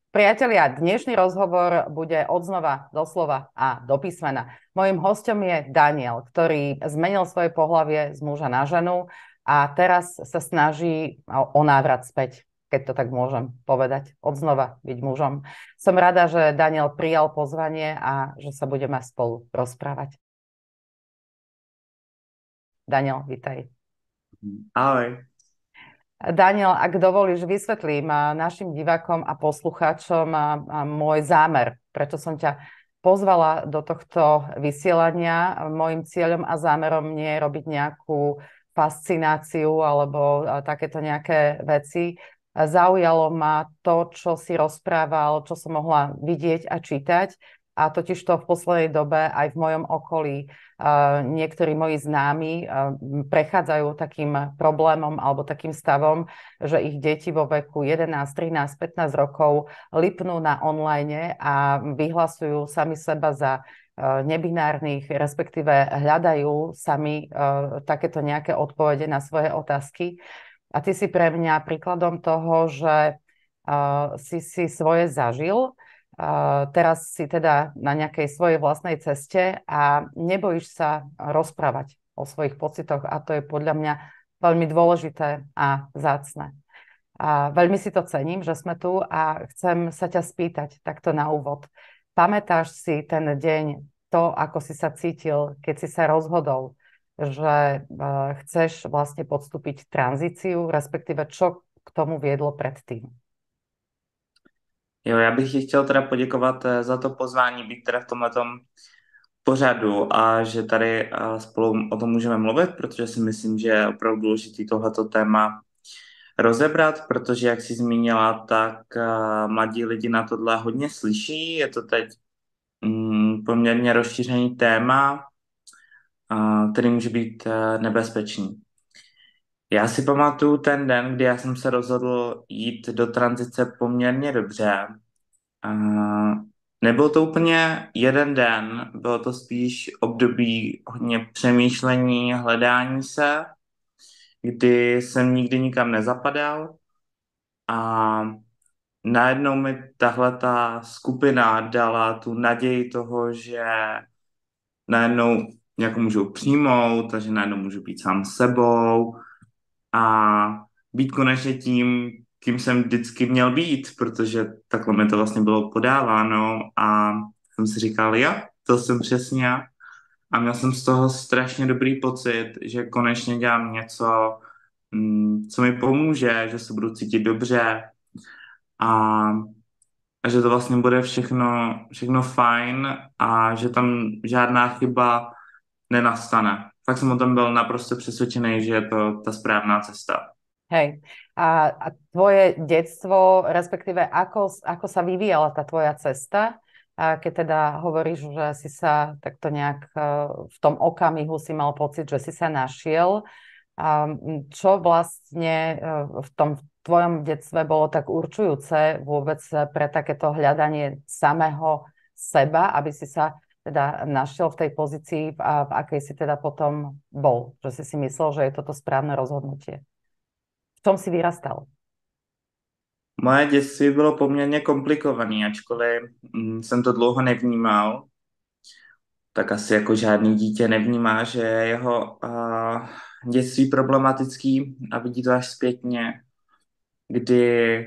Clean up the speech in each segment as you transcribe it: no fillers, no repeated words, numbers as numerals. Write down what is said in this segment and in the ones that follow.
Priatelia, dnešný rozhovor bude odznova, doslova a do písmena. Mojím hosťom je Daniel, ktorý zmenil svoje pohlavie z muža na ženu a teraz sa snaží o návrat späť, keď to tak môžem povedať, odznova byť mužom. Som rada, že Daniel prijal pozvanie a že sa budeme spolu rozprávať. Daniel, vítaj. Ahoj. Daniel, ak dovolíš, vysvetlím našim divákom a poslucháčom môj zámer, prečo som ťa pozvala do tohto vysielania. Mojím cieľom a zámerom nie je robiť nejakú fascináciu alebo takéto nejaké veci. Zaujalo ma to, čo si rozprával, čo som mohla vidieť a čítať. A totiž to v poslednej dobe aj v mojom okolí niektorí moji známi prechádzajú takým problémom alebo takým stavom, že ich deti vo veku 11, 13, 15 rokov lipnú na online a vyhlasujú sami seba za nebinárnych, respektíve hľadajú sami takéto nejaké odpovede na svoje otázky. A ty si pre mňa príkladom toho, že si svoje zažil. Teraz si teda na nejakej svojej vlastnej ceste a nebojíš sa rozprávať o svojich pocitoch a to je podľa mňa veľmi dôležité a vzácne. A veľmi si to cením, že sme tu a chcem sa ťa spýtať takto na úvod. Pamätáš si ten deň, to, ako si sa cítil, keď si sa rozhodol, že chceš vlastne podstúpiť tranzíciu, respektíve čo k tomu viedlo predtým? Jo, já bych ti chtěl teda poděkovat za to pozvání, být teda v tomhletom pořadu a že tady spolu o tom můžeme mluvit, protože si myslím, že je opravdu důležité tohleto téma rozebrat, protože jak jsi zmínila, tak mladí lidi na tohle hodně slyší, je to teď poměrně rozšířený téma, který může být nebezpečný. Já si pamatuju ten den, kdy já jsem se rozhodl jít do tranzice poměrně dobře. A nebyl to úplně jeden den, bylo to spíš období hodně přemýšlení, hledání se, kdy jsem nikdy nikam nezapadal a najednou mi tahle ta skupina dala tu naději toho, že najednou nějakou můžu přijmout, takže najednou můžu být sám sebou a být konečně tím, kým jsem vždycky měl být, protože takhle mi to vlastně bylo podáváno a jsem si říkal, jo, to jsem přesně já. A měl jsem z toho strašně dobrý pocit, že konečně dělám něco, co mi pomůže, že se budu cítit dobře a, a že to vlastně bude všechno fajn a že tam žádná chyba nenastane. Tak jsem o tom byl naprosto přesvědčený, že je to ta správná cesta. Hej, a tvoje detstvo, respektíve ako sa vyvíjala tá tvoja cesta, a keď teda hovoríš, že si sa takto nejak v tom okamihu si mal pocit, že si sa našiel, čo vlastne v tom tvojom detstve bolo tak určujúce vôbec pre takéto hľadanie samého seba, aby si sa teda našiel v tej pozícii, v akej si teda potom bol, že si myslel, že je toto správne rozhodnutie. V čom si vyrastal? Moje dětství bylo poměrně komplikované, ačkoliv jsem to dlouho nevnímal, tak asi jako žádný dítě nevnímá, že je jeho dětství problematický a vidí to až zpětně, kdy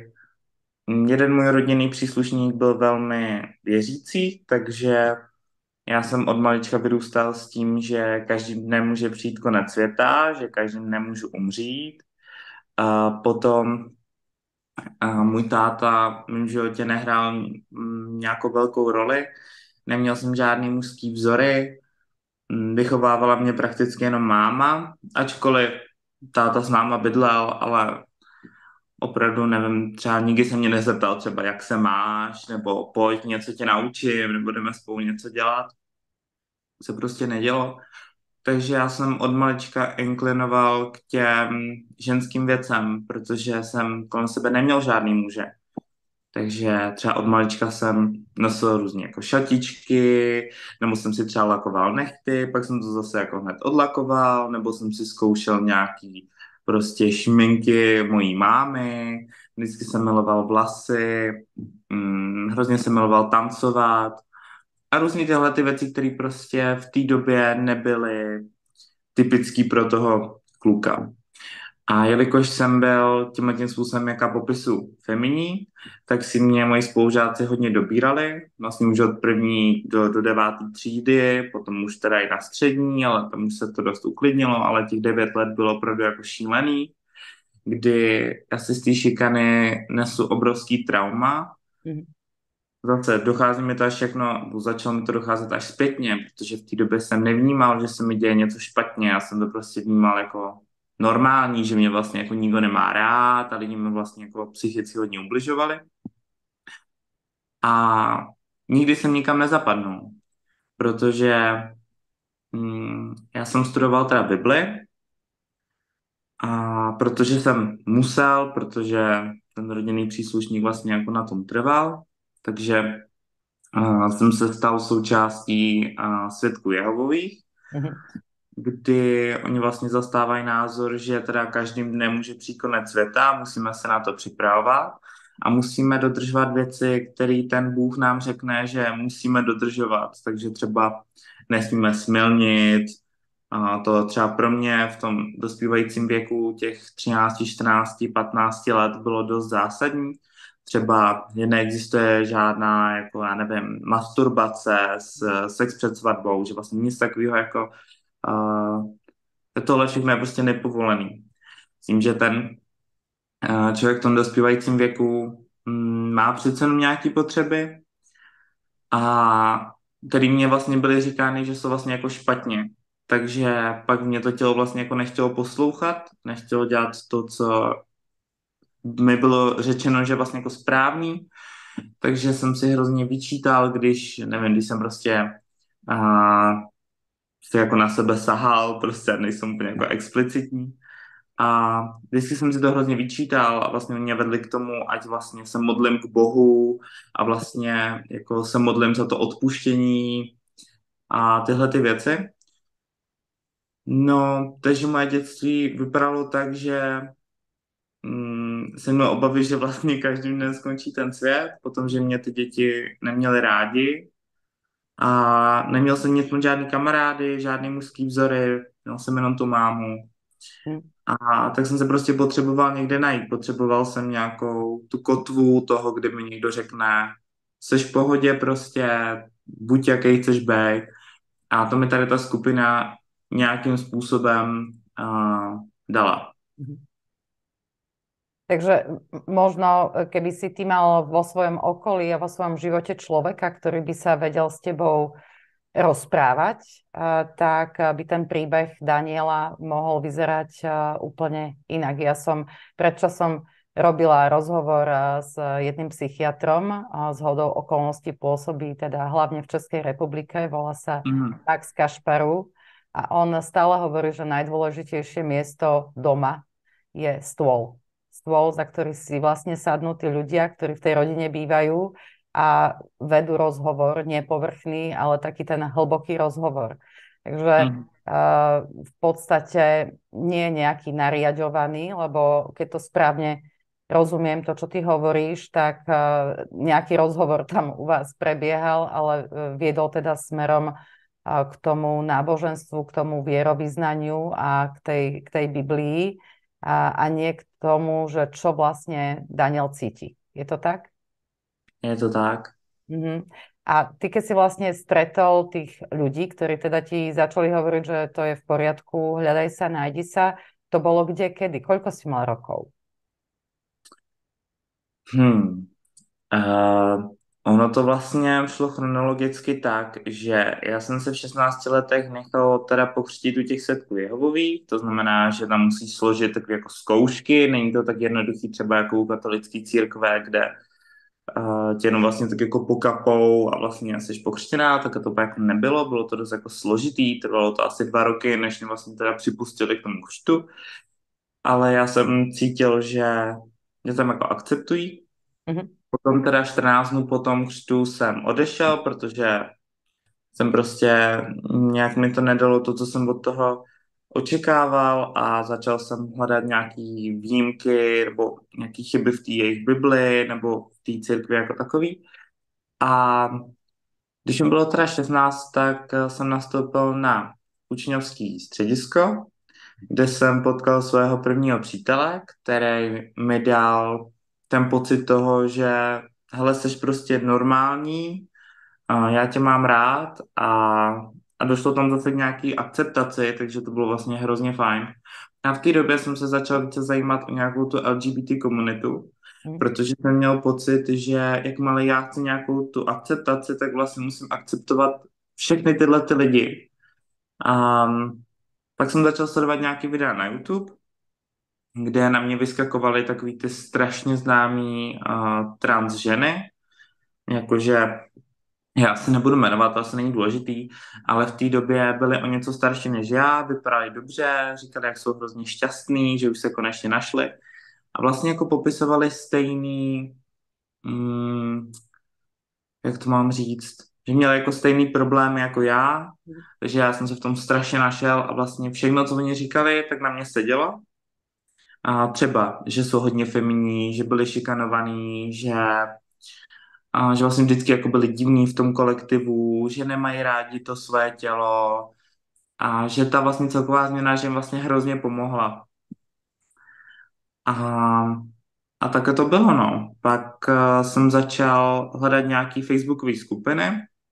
jeden můj rodinný příslušník byl velmi věřící, takže já jsem od malička vyrůstal s tím, že každým dnem může přijít konec světa, že každým dnem můžu umřít. A potom můj táta v mém životě nehrál nějakou velkou roli, neměl jsem žádný mužský vzory, vychovávala mě prakticky jenom máma, ačkoliv táta s náma bydlel, ale opravdu nevím, třeba nikdy se mě nezeptal třeba, jak se máš, nebo pojď, něco tě naučím, nebo jdeme spolu něco dělat. Se prostě nedělo. Takže já jsem od malička inklinoval k těm ženským věcem, protože jsem kolem sebe neměl žádný muže. Takže třeba od malička jsem nosil různě jako šatičky, nebo jsem si třeba lakoval nehty, pak jsem to zase jako hned odlakoval, nebo jsem si zkoušel nějaký prostě šminky mojí mámy, vždycky jsem miloval vlasy, hrozně jsem miloval tancovat a různě tyhle ty věci, které prostě v té době nebyly typický pro toho kluka. A jelikož jsem byl tím způsobem, jaká popisu feminí, tak si mě moji spolužáci hodně dobírali, vlastně už od první do 9. třídy, potom už teda i na střední, ale tam už se to dost uklidnilo, ale těch 9 let bylo opravdu jako šílený, kdy asi z té šikany nesu obrovský trauma. Mhm. Zase dochází mi to až všechno, začalo mi to docházet až zpětně, protože v té době jsem nevnímal, že se mi děje něco špatně, já jsem to prostě vnímal jako normální, že mě vlastně jako nikdo nemá rád a lidi mi vlastně jako psychicky hodně ubližovali. A nikdy jsem nikam nezapadnul, protože já jsem studoval teda Bibli a protože jsem musel, protože ten rodinný příslušník vlastně jako na tom trval, takže jsem se stal součástí Svědků Jehovových, Mhm. kdy oni vlastně zastávají názor, že teda každým dnem může přijít konec světa, musíme se na to připravovat a musíme dodržovat věci, které ten Bůh nám řekne, že musíme dodržovat. Takže třeba nesmíme smilnit, a to třeba pro mě v tom dospívajícím věku těch 13, 14, 15 let bylo dost zásadní. Třeba neexistuje žádná, jako já nevím, masturbace, sex před svatbou, že vlastně nic takového jako tohle všechno je prostě nepovolený. Tím, že ten člověk v tom dospívajícím věku má přece jenom nějaké potřeby a který mě vlastně byly říkány, že jsou vlastně jako špatně. Takže pak mě to tělo vlastně jako nechtělo poslouchat, nechtělo dělat to, co mi bylo řečeno, že vlastně jako správný. Takže jsem si hrozně vyčítal, když, nevím, když jsem prostě si jako na sebe sahal, prostě nejsem úplně jako explicitní. A vždycky jsem si to hrozně vyčítal a vlastně mě vedli k tomu, ať vlastně se modlím k Bohu a vlastně jako se modlím za to odpuštění a tyhle ty věci. No, takže moje dětství vypadalo tak, že jsem měl obavy, že vlastně každým dnem skončí ten svět, potom, že mě ty děti neměly rádi a neměl jsem nic moc žádný kamarády, žádný mužský vzory, měl jsem jenom tu mámu. Mhm. A tak jsem se prostě potřeboval někde najít. Potřeboval jsem nějakou tu kotvu toho, kdy mi někdo řekne, seš v pohodě prostě, buď jaký chceš být. A to mi tady ta skupina nějakým způsobem dala. Mhm. Takže možno, keby si ty mal vo svojom okolí a vo svojom živote človeka, ktorý by sa vedel s tebou rozprávať, tak by ten príbeh Daniela mohol vyzerať úplne inak. Ja som pred časom robila rozhovor s jedným psychiatrom, z hodou okolností pôsobí teda hlavne v Českej republike, volá sa Max Kašparu a on stále hovorí, že najdôležitejšie miesto doma je stôl. Stôl, za ktorý si vlastne sadnú tí ľudia, ktorí v tej rodine bývajú a vedú rozhovor, nie povrchný, ale taký ten hlboký rozhovor. Takže v podstate nie je nejaký nariaďovaný, lebo keď to správne rozumiem, to, čo ty hovoríš, tak nejaký rozhovor tam u vás prebiehal, ale viedol teda smerom k tomu náboženstvu, k tomu vierovyznaniu a k tej Biblii a nie k tomu, že čo vlastne Daniel cíti. Je to tak? Je to tak. Uh-huh. A ty, keď si vlastne stretol tých ľudí, ktorí teda ti začali hovoriť, že to je v poriadku, hľadaj sa, nájdi sa, to bolo kde, kedy? Koľko si mal rokov? Ono to vlastně šlo chronologicky tak, že já jsem se v 16 letech nechal teda pokřtít u těch Svědků Jehovových, to znamená, že tam musíš složit takové jako zkoušky, není to tak jednoduchý třeba jako u katolické církve, kde tě jenom vlastně tak jako pokapou a vlastně jsi pokřtěná, tak to jako nebylo, bylo to dost jako složitý, trvalo to asi 2 roky, než mě vlastně teda připustili k tomu křtu, ale já jsem cítil, že mě tam jako akceptují. Uh-huh. Potom teda 14 dnů po tom křtu jsem odešel, protože jsem prostě nějak mi to nedalo to, co jsem od toho očekával a začal jsem hledat nějaký výjimky nebo nějaké chyby v té jejich Bibli nebo v té církvi jako takový. A když mi bylo teda 16, tak jsem nastoupil na učňovský středisko, kde jsem potkal svého prvního přítele, který mi dal ten pocit toho, že hele, jsi prostě normální, a já tě mám rád a došlo tam zase k nějaký akceptaci, takže to bylo vlastně hrozně fajn. A v té době jsem se začal více zajímat o nějakou tu LGBT komunitu, Mm. protože jsem měl pocit, že jakmile já chci nějakou tu akceptaci, tak vlastně musím akceptovat všechny tyhle ty lidi. A pak jsem začal sledovat nějaký videa na YouTube, kde na mě vyskakovaly takový ty strašně známý trans ženy, jakože já si nebudu jmenovat, to asi není důležitý, ale v té době byli o něco starší než já, vypadali dobře, říkali, jak jsou hrozně šťastní, že už se konečně našli. A vlastně jako popisovali stejný, mm, jak to mám říct, že měli jako stejný problémy jako já, takže já jsem se v tom strašně našel a vlastně všechno, co oni říkali, tak na mě sedělo. A třeba, že jsou hodně feminní, že byli šikanovaní, že vlastně vždycky jako byli divní v tom kolektivu, že nemají rádi to své tělo a že ta vlastně celková změna, že jim vlastně hrozně pomohla. A, a tak to bylo, no. Pak jsem začal hledat nějaký facebookové skupiny,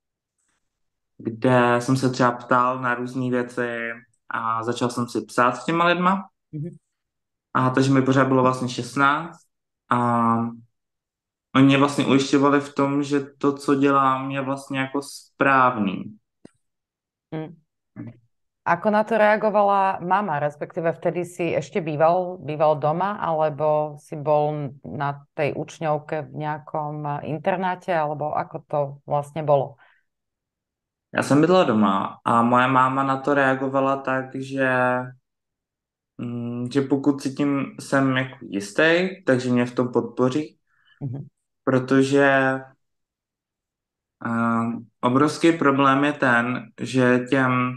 kde jsem se třeba ptal na různé věci a začal jsem si psát s těma lidma. Mhm. A takže mi pořád bylo vlastně 16 a oni mě vlastně ujišťovali v tom, že to, co dělám, je vlastně jako správný. Mm. Ako na to reagovala mama, respektíve vtedy si ešte býval doma, alebo si bol na tej učňovke v nejakom internáte, alebo ako to vlastne bolo? Já jsem bydlela doma a moje máma na to reagovala tak, že pokud si tím jsem jako jistý, takže mě v tom podpoří, Mhm. protože obrovský problém je ten, že těm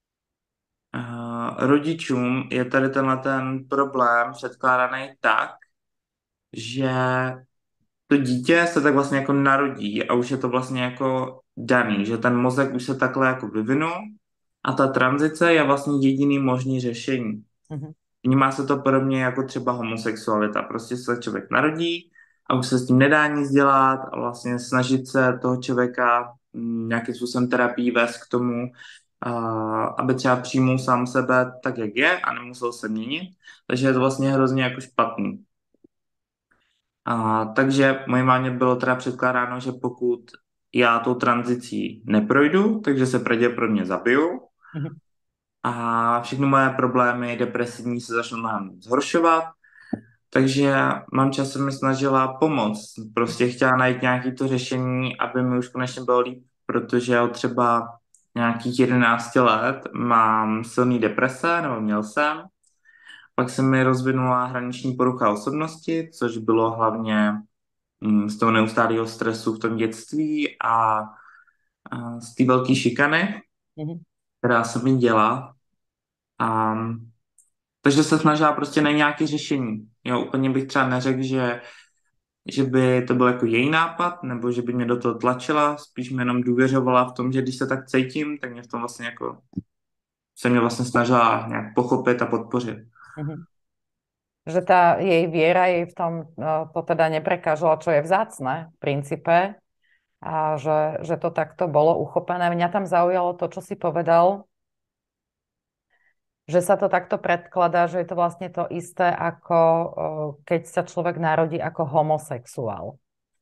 rodičům je tady ten problém předkládaný tak, že to dítě se tak vlastně jako narodí a už je to vlastně jako daný, že ten mozek už se takhle jako vyvinul a ta tranzice je vlastně jediný možný řešení. Mhm. Vnímá se to podobně jako třeba homosexualita. Prostě se člověk narodí a už se s tím nedá nic dělat a vlastně snažit se toho člověka nějakým způsobem terapii vést k tomu, aby třeba přijmul sám sebe tak, jak je a nemusel se měnit. Takže je to vlastně hrozně jako špatný. Takže mojí mámě bylo teda předkládáno, že pokud já tou tranzicí neprojdu, takže se pravděpodobně zabiju Mhm. a všechny moje problémy depresivní se začnou mnohem zhoršovat. Takže mamča se mi snažila pomoct. Prostě chtěla najít nějaké to řešení, aby mi už konečně bylo líp, protože od třeba nějakých 11 let mám silný deprese, nebo měl jsem. Pak se mi rozvinula hraniční porucha osobnosti, což bylo hlavně z toho neustálého stresu v tom dětství a z té velké šikany, Mhm. která se mi děla. A, takže se snažila prostě na nějaké řešení. Jo, úplně bych třeba neřekl, že by to byl jako její nápad, nebo že by mě do toho tlačila, spíš mi jenom důvěřovala v tom, že když se tak cítím, tak mě v tom vlastně jako se mě vlastně snažila nějak pochopit a podpořit. Mhm. Že tá jej viera jej v tom to teda neprekážala, čo je vzácne v princípe, a že to takto bolo uchopené. Mňa tam zaujalo to, čo si povedal, že sa to takto predkladá, že je to vlastne to isté, ako keď sa človek narodí ako homosexuál.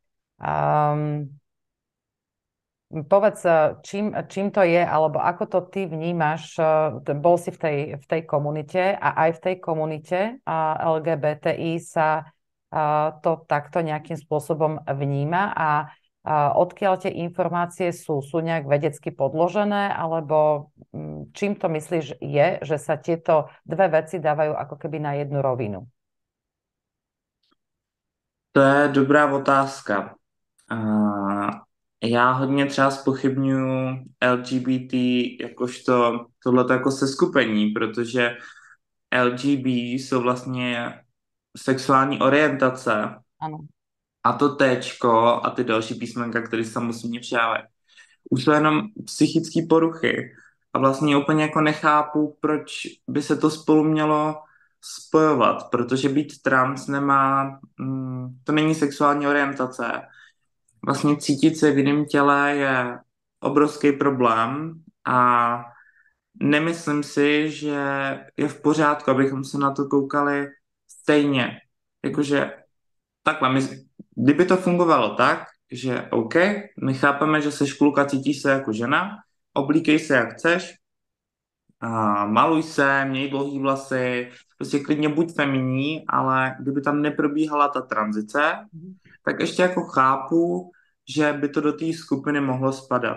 Povedz, čím to je, alebo ako to ty vnímaš, bol si v tej komunite a aj v tej komunite LGBTI sa to takto nejakým spôsobom vníma a odkiaľ tie informácie sú nejak vedecky podložené, alebo čím to myslíš je, že sa tieto dve veci dávajú ako keby na jednu rovinu? To je dobrá otázka. Já hodně třeba zpochybnuju LGBT jakožto tohleto jako seskupení, protože LGB jsou vlastně sexuální orientace Áno. a to téčko a ty další písmenka, které se samozřejmě přidávají. Už to jenom psychické poruchy. A vlastně úplně jako nechápu, proč by se to spolu mělo spojovat, protože být trans nemá, to není sexuální orientace. Vlastně cítit se v jiném těle je obrovský problém a nemyslím si, že je v pořádku, abychom se na to koukali stejně. Jakože takhle, kdyby to fungovalo tak, že OK, my chápeme, že seš kluk a cítíš se jako žena, oblíkej se jak chceš, a maluj se, měj dlouhý vlasy, prostě klidně buď feminní, ale kdyby tam neprobíhala ta tranzice, Mhm. tak ještě jako chápu, že by to do té skupiny mohlo spadat.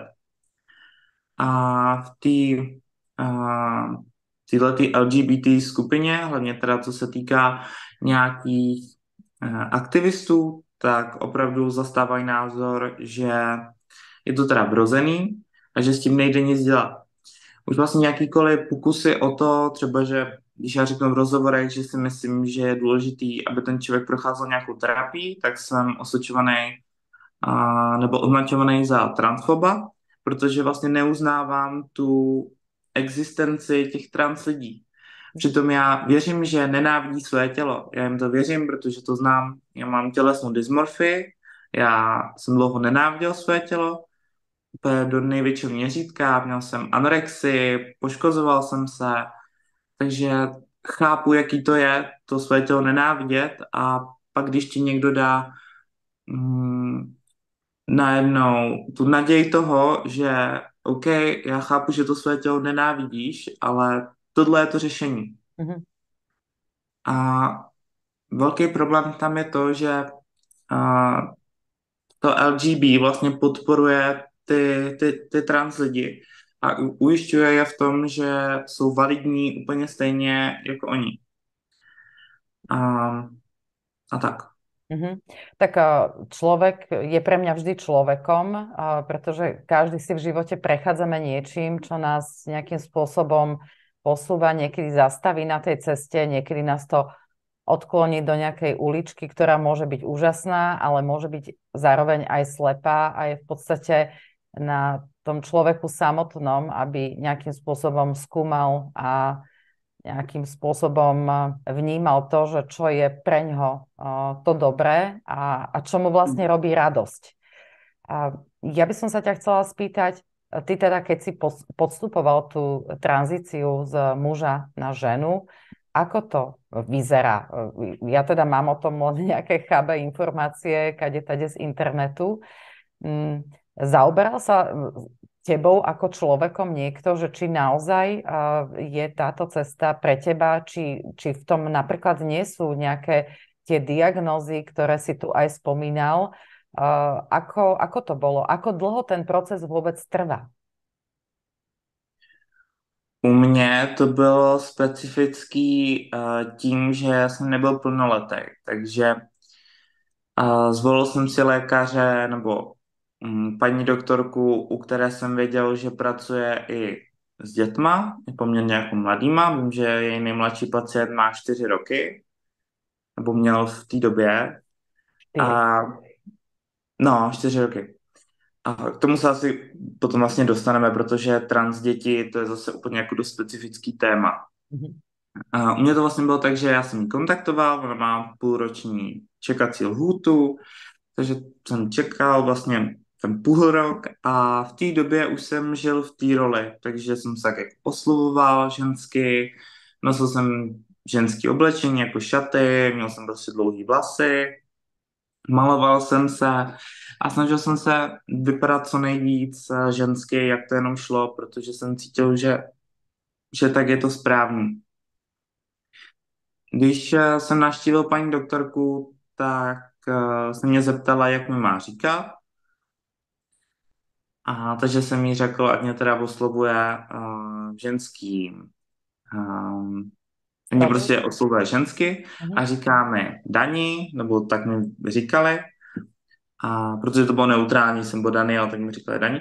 A v této LGBT skupině, hlavně teda co se týká nějakých aktivistů, tak opravdu zastávají názor, že je to teda vrozený a že s tím nejde nic dělat. Už vlastně jakýkoliv pokusy o to, třeba, že když já řeknu v rozhovorech, že si myslím, že je důležitý, aby ten člověk procházel nějakou terapii, tak jsem osočovaný nebo označovaný za transfoba, protože vlastně neuznávám tu existenci těch trans lidí. Přitom já věřím, že nenávidí své tělo. Já jim to věřím, protože to znám. Já mám tělesnou dysmorfii, já jsem dlouho nenáviděl své tělo, úplně do největšího měřítka, měl jsem anorexii, poškozoval jsem se, takže chápu, jaký to je, to své tělo nenávidět a pak, když ti někdo dá mm, najednou tu naději toho, že OK, já chápu, že to své tělo nenávidíš, ale tohle je to řešení. Mhm. A velký problém tam je to, že a, to LGB vlastně podporuje ty trans lidi a ujišťuje je v tom, že jsou validní úplně stejně jako oni. A, a tak. Mhm. Tak človek je pre mňa vždy človekom, pretože každý si v živote prechádzame niečím, čo nás nejakým spôsobom posúva, niekedy zastaví na tej ceste, niekedy nás to odkloní do nejakej uličky, ktorá môže byť úžasná, ale môže byť zároveň aj slepá a je v podstate na tom človeku samotnom, aby nejakým spôsobom skúmal a nejakým spôsobom vnímal to, že čo je preňho to dobré a čo mu vlastne robí radosť. A ja by som sa ťa chcela spýtať, ty teda, keď si podstupoval tú tranzíciu z muža na ženu, ako to vyzerá? Ja teda mám o tom len nejaké chabé informácie, kade tade z internetu. Zaoberal sa tebou ako človekom niekto, že či naozaj je táto cesta pre teba, či v tom napríklad nie sú nejaké tie diagnózy, ktoré si tu aj spomínal. Ako to bolo? Ako dlho ten proces vôbec trvá? U mě to bylo specifický tím, že jsem nebyl plnoletý, takže zvolil jsem si lékaře nebo paní doktorku, u které jsem věděl, že pracuje i s dětma, je poměrně jako mladýma. Vím, že její nejmladší pacient má 4 roky, nebo měl v té době. Štyri. A no, 4 roky. A k tomu se asi potom vlastně dostaneme, protože trans děti, to je zase úplně jako dost specifický téma. Mhm. A u mě to vlastně bylo tak, že já jsem ji kontaktoval, ona má půlroční čekací lhůtu, takže jsem čekal vlastně ten půl rok a v té době už jsem žil v té roli, takže jsem se tak jako oslovoval žensky, nosil jsem ženský oblečení jako šaty, měl jsem prostě dlouhý vlasy, maloval jsem se a snažil jsem se vypadat co nejvíc žensky, jak to jenom šlo, protože jsem cítil, že tak je to správný. Když jsem navštívil paní doktorku, tak se mě zeptala, jak mi má říkat. A takže jsem jí řekl, ať mě teda oslovuje ženský. Mě Rodin? prostě oslovuje žensky Mhm. a říká mi Dani, nebo tak mi říkali. A protože to bylo neutrální, jsem byl Daniel, tak mi říkali Dani.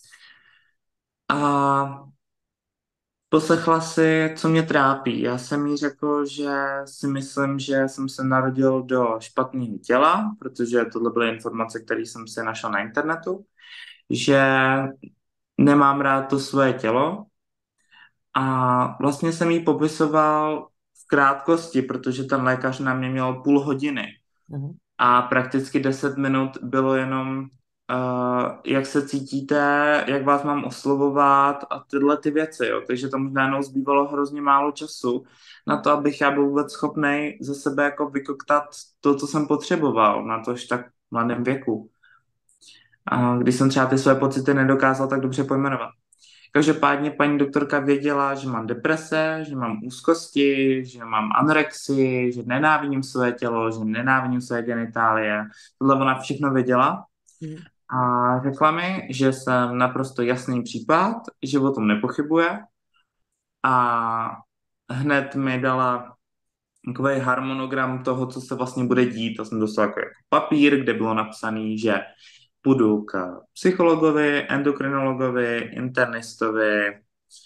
A poslechla si, co mě trápí. Já jsem jí řekl, že si myslím, že jsem se narodil do špatného těla, protože tohle byly informace, které jsem si našel na internetu, že nemám rád to svoje tělo a vlastně jsem jí popisoval v krátkosti, protože ten lékař na mě měl půl hodiny Mhm. a prakticky 10 minut bylo jenom, jak se cítíte, jak vás mám oslovovat a tyhle ty věci, jo. Takže tam najednou zbývalo hrozně málo času na to, abych já byl vůbec schopný ze sebe jako vykoktat to, co jsem potřeboval na to, až tak mladém věku. A když jsem třeba ty své pocity nedokázal tak dobře pojmenovat. Každopádně paní doktorka věděla, že mám deprese, že mám úzkosti, že mám anorexii, že nenávidím své tělo, že nenávidím své genitálie. Tohle ona všechno věděla Mhm. a řekla mi, že jsem naprosto jasný případ, že o tom nepochybuje a hned mi dala takový harmonogram toho, co se vlastně bude dít. To jsem dostal jako papír, kde bylo napsané, že půjdu k psychologovi, endokrinologovi, internistovi,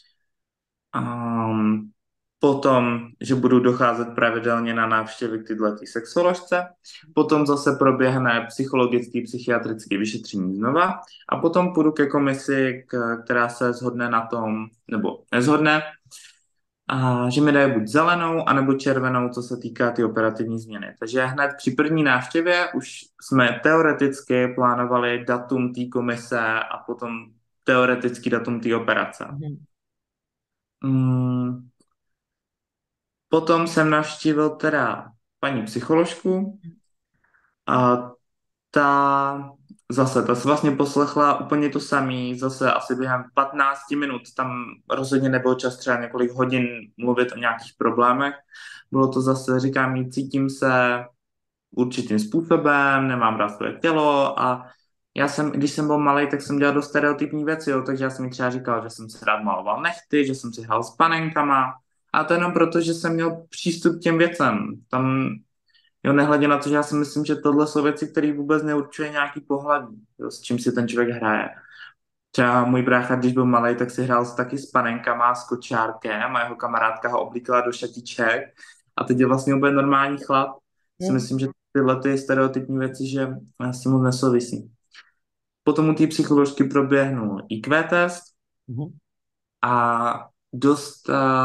potom, že budu docházet pravidelně na návštěvy k tyhle sexoložce, potom zase proběhne psychologický, psychiatrický vyšetření znova a potom půjdu ke komisi, která se shodne na tom, nebo nezhodne, a že mi dají buď zelenou, anebo červenou, co se týká ty operativní změny. Takže hned při první návštěvě už jsme teoreticky plánovali datum té komise a potom teoretický datum té operace. Mhm. Mm, Potom jsem navštívil teda paní psycholožku a ta se vlastně poslechla úplně to samý, zase asi během 15 minut, tam rozhodně nebyl čas třeba několik hodin mluvit o nějakých problémech. Bylo to zase, říkám jí, cítím se určitým způsobem, nemám rád své tělo a já jsem, když jsem byl malý, tak jsem dělal dost stereotypní věci, jo, takže já jsem mi třeba říkal, že jsem si rád maloval nechty, že jsem si hrál s panenkama a to jenom proto, že jsem měl přístup k těm věcem. Tam, jo, nehledě na to, že já si myslím, že tohle jsou věci, které vůbec neurčuje nějaký pohlaví, jo, s čím si ten člověk hraje. Třeba můj brácha, když byl malý, tak si hrál taky s panenkama, s kočárkem a jeho kamarádka ho oblíkala do šatiček a teď je vlastně úplně normální chlap. Si Mhm. myslím, že tyhle ty stereotypní věci, že s tím moc nesouvisí. Potom u té psycholožky proběhnul IQ test Mhm. a dost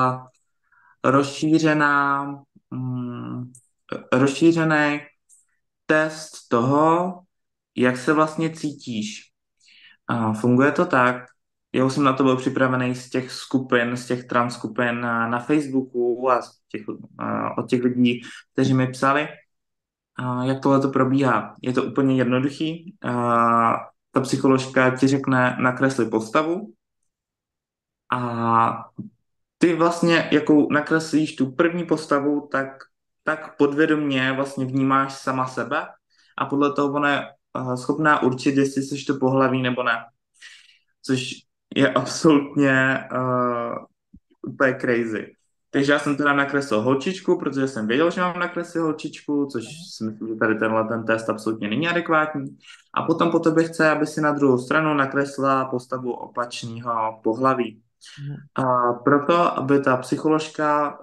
rozšířená, mm, rozšířený test toho, jak se vlastně cítíš. A funguje to tak, já už jsem na to byl připravený z těch skupin, z těch trans skupin na Facebooku a od těch lidí, kteří mi psali, jak tohle to probíhá. Je to úplně jednoduchý. Ta psycholožka ti řekne, nakresli postavu a ty vlastně, jakou nakreslíš tu první postavu, tak podvědomě vlastně vnímáš sama sebe a podle toho ona je schopná určit, jestli jsi to pohlaví nebo ne. Což je absolutně úplně crazy. Takže já jsem teda nakreslil holčičku, protože jsem věděl, že mám nakreslit holčičku, což si myslím, že tady ten test absolutně není adekvátní. A potom po tobě chce, aby si na druhou stranu nakreslila postavu opačného pohlaví. Mhm. A proto, aby ta psycholožka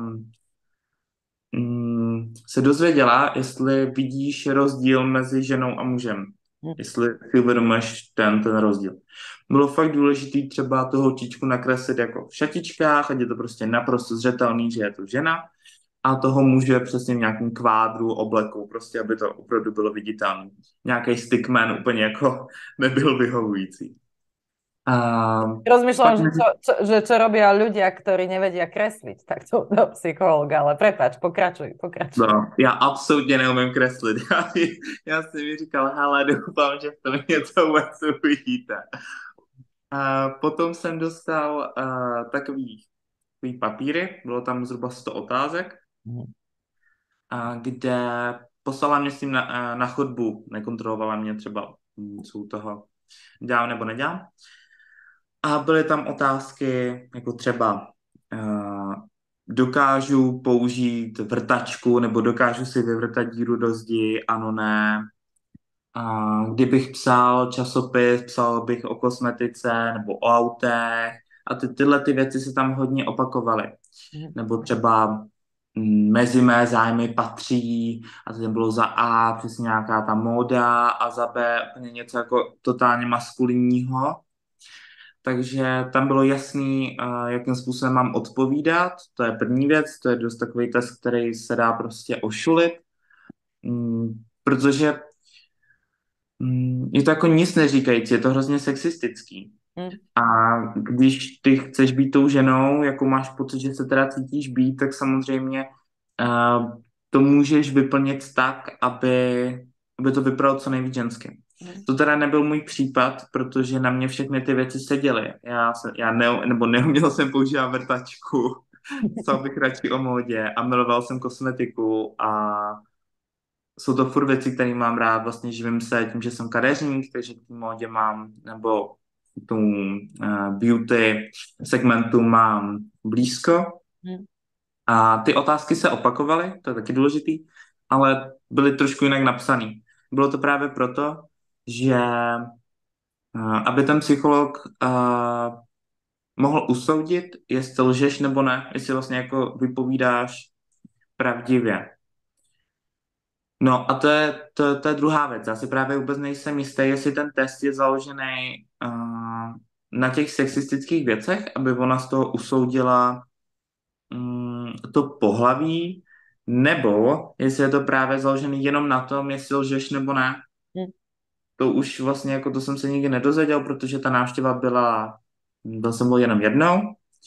se dozvěděla, jestli vidíš rozdíl mezi ženou a mužem. Mhm. Jestli si uvědomuješ ten rozdíl. Bylo fakt důležité třeba tu holčičku nakreslit jako v šatičkách, ať je to prostě naprosto zřetelný, že je to žena, a toho muže přesně v nějakém kvádru, obleku, prostě aby to opravdu bylo viditelné. Nějaký stickman úplně jako nebyl vyhovující. A Rozmýšľam, pak že čo robia ľudia, ktorí nevedia kresliť, tak to do psychológa, ale prepáč, pokračuj. No, já absolutně neumím kreslit. Já jsem mi říkal, hele, doufám, že v tom něco vůbec uvidíte. A potom jsem dostal takový papíry, bylo tam zhruba 100 otázek, Mhm. kde poslala mě s tím na chodbu, nekontrolovala mě třeba, co u toho dělám nebo nedělám. A byly tam otázky, jako třeba dokážu použít vrtačku nebo dokážu si vyvrtat díru do zdi, ano, ne. kdybych psal časopis, psal bych o kosmetice nebo o autech a tyhle ty věci se tam hodně opakovaly. Mhm. Nebo třeba mezi mé zájmy patří a to bylo za A přesně nějaká ta móda a za B úplně něco jako totálně maskulinního. Takže tam bylo jasný, jakým způsobem mám odpovídat. To je první věc, to je dost takový test, který se dá prostě ošulit, protože je to jako nic neříkající, je to hrozně sexistický. Mhm. A když ty chceš být tou ženou, jako máš pocit, že se teda cítíš být, tak samozřejmě to můžeš vyplnit tak, aby to vypadalo co nejvíc žensky. Mhm. To teda nebyl můj případ, protože na mě všechny ty věci seděly. Nebo neuměl jsem používat vrtačku, psal bych radši o módě a miloval jsem kosmetiku a jsou to furt věci, které mám rád, vlastně živím se tím, že jsem kadeřník, takže k té módě mám, nebo k tomu beauty segmentu mám blízko. Mhm. A ty otázky se opakovaly, to je taky důležitý, ale byly trošku jinak napsané. Bylo to právě proto, že aby ten psycholog mohl usoudit, jestli lžeš nebo ne, jestli vlastně jako vypovídáš pravdivě. No a to je druhá věc. Já si právě vůbec nejsem jistý, jestli ten test je založený na těch sexistických věcech, aby ona z toho usoudila to pohlaví, nebo jestli je to právě založený jenom na tom, jestli lžeš nebo ne. Mhm. To už vlastně jako to jsem se nikdy nedozvěděl, protože ta návštěva byl jsem byl jenom jednou.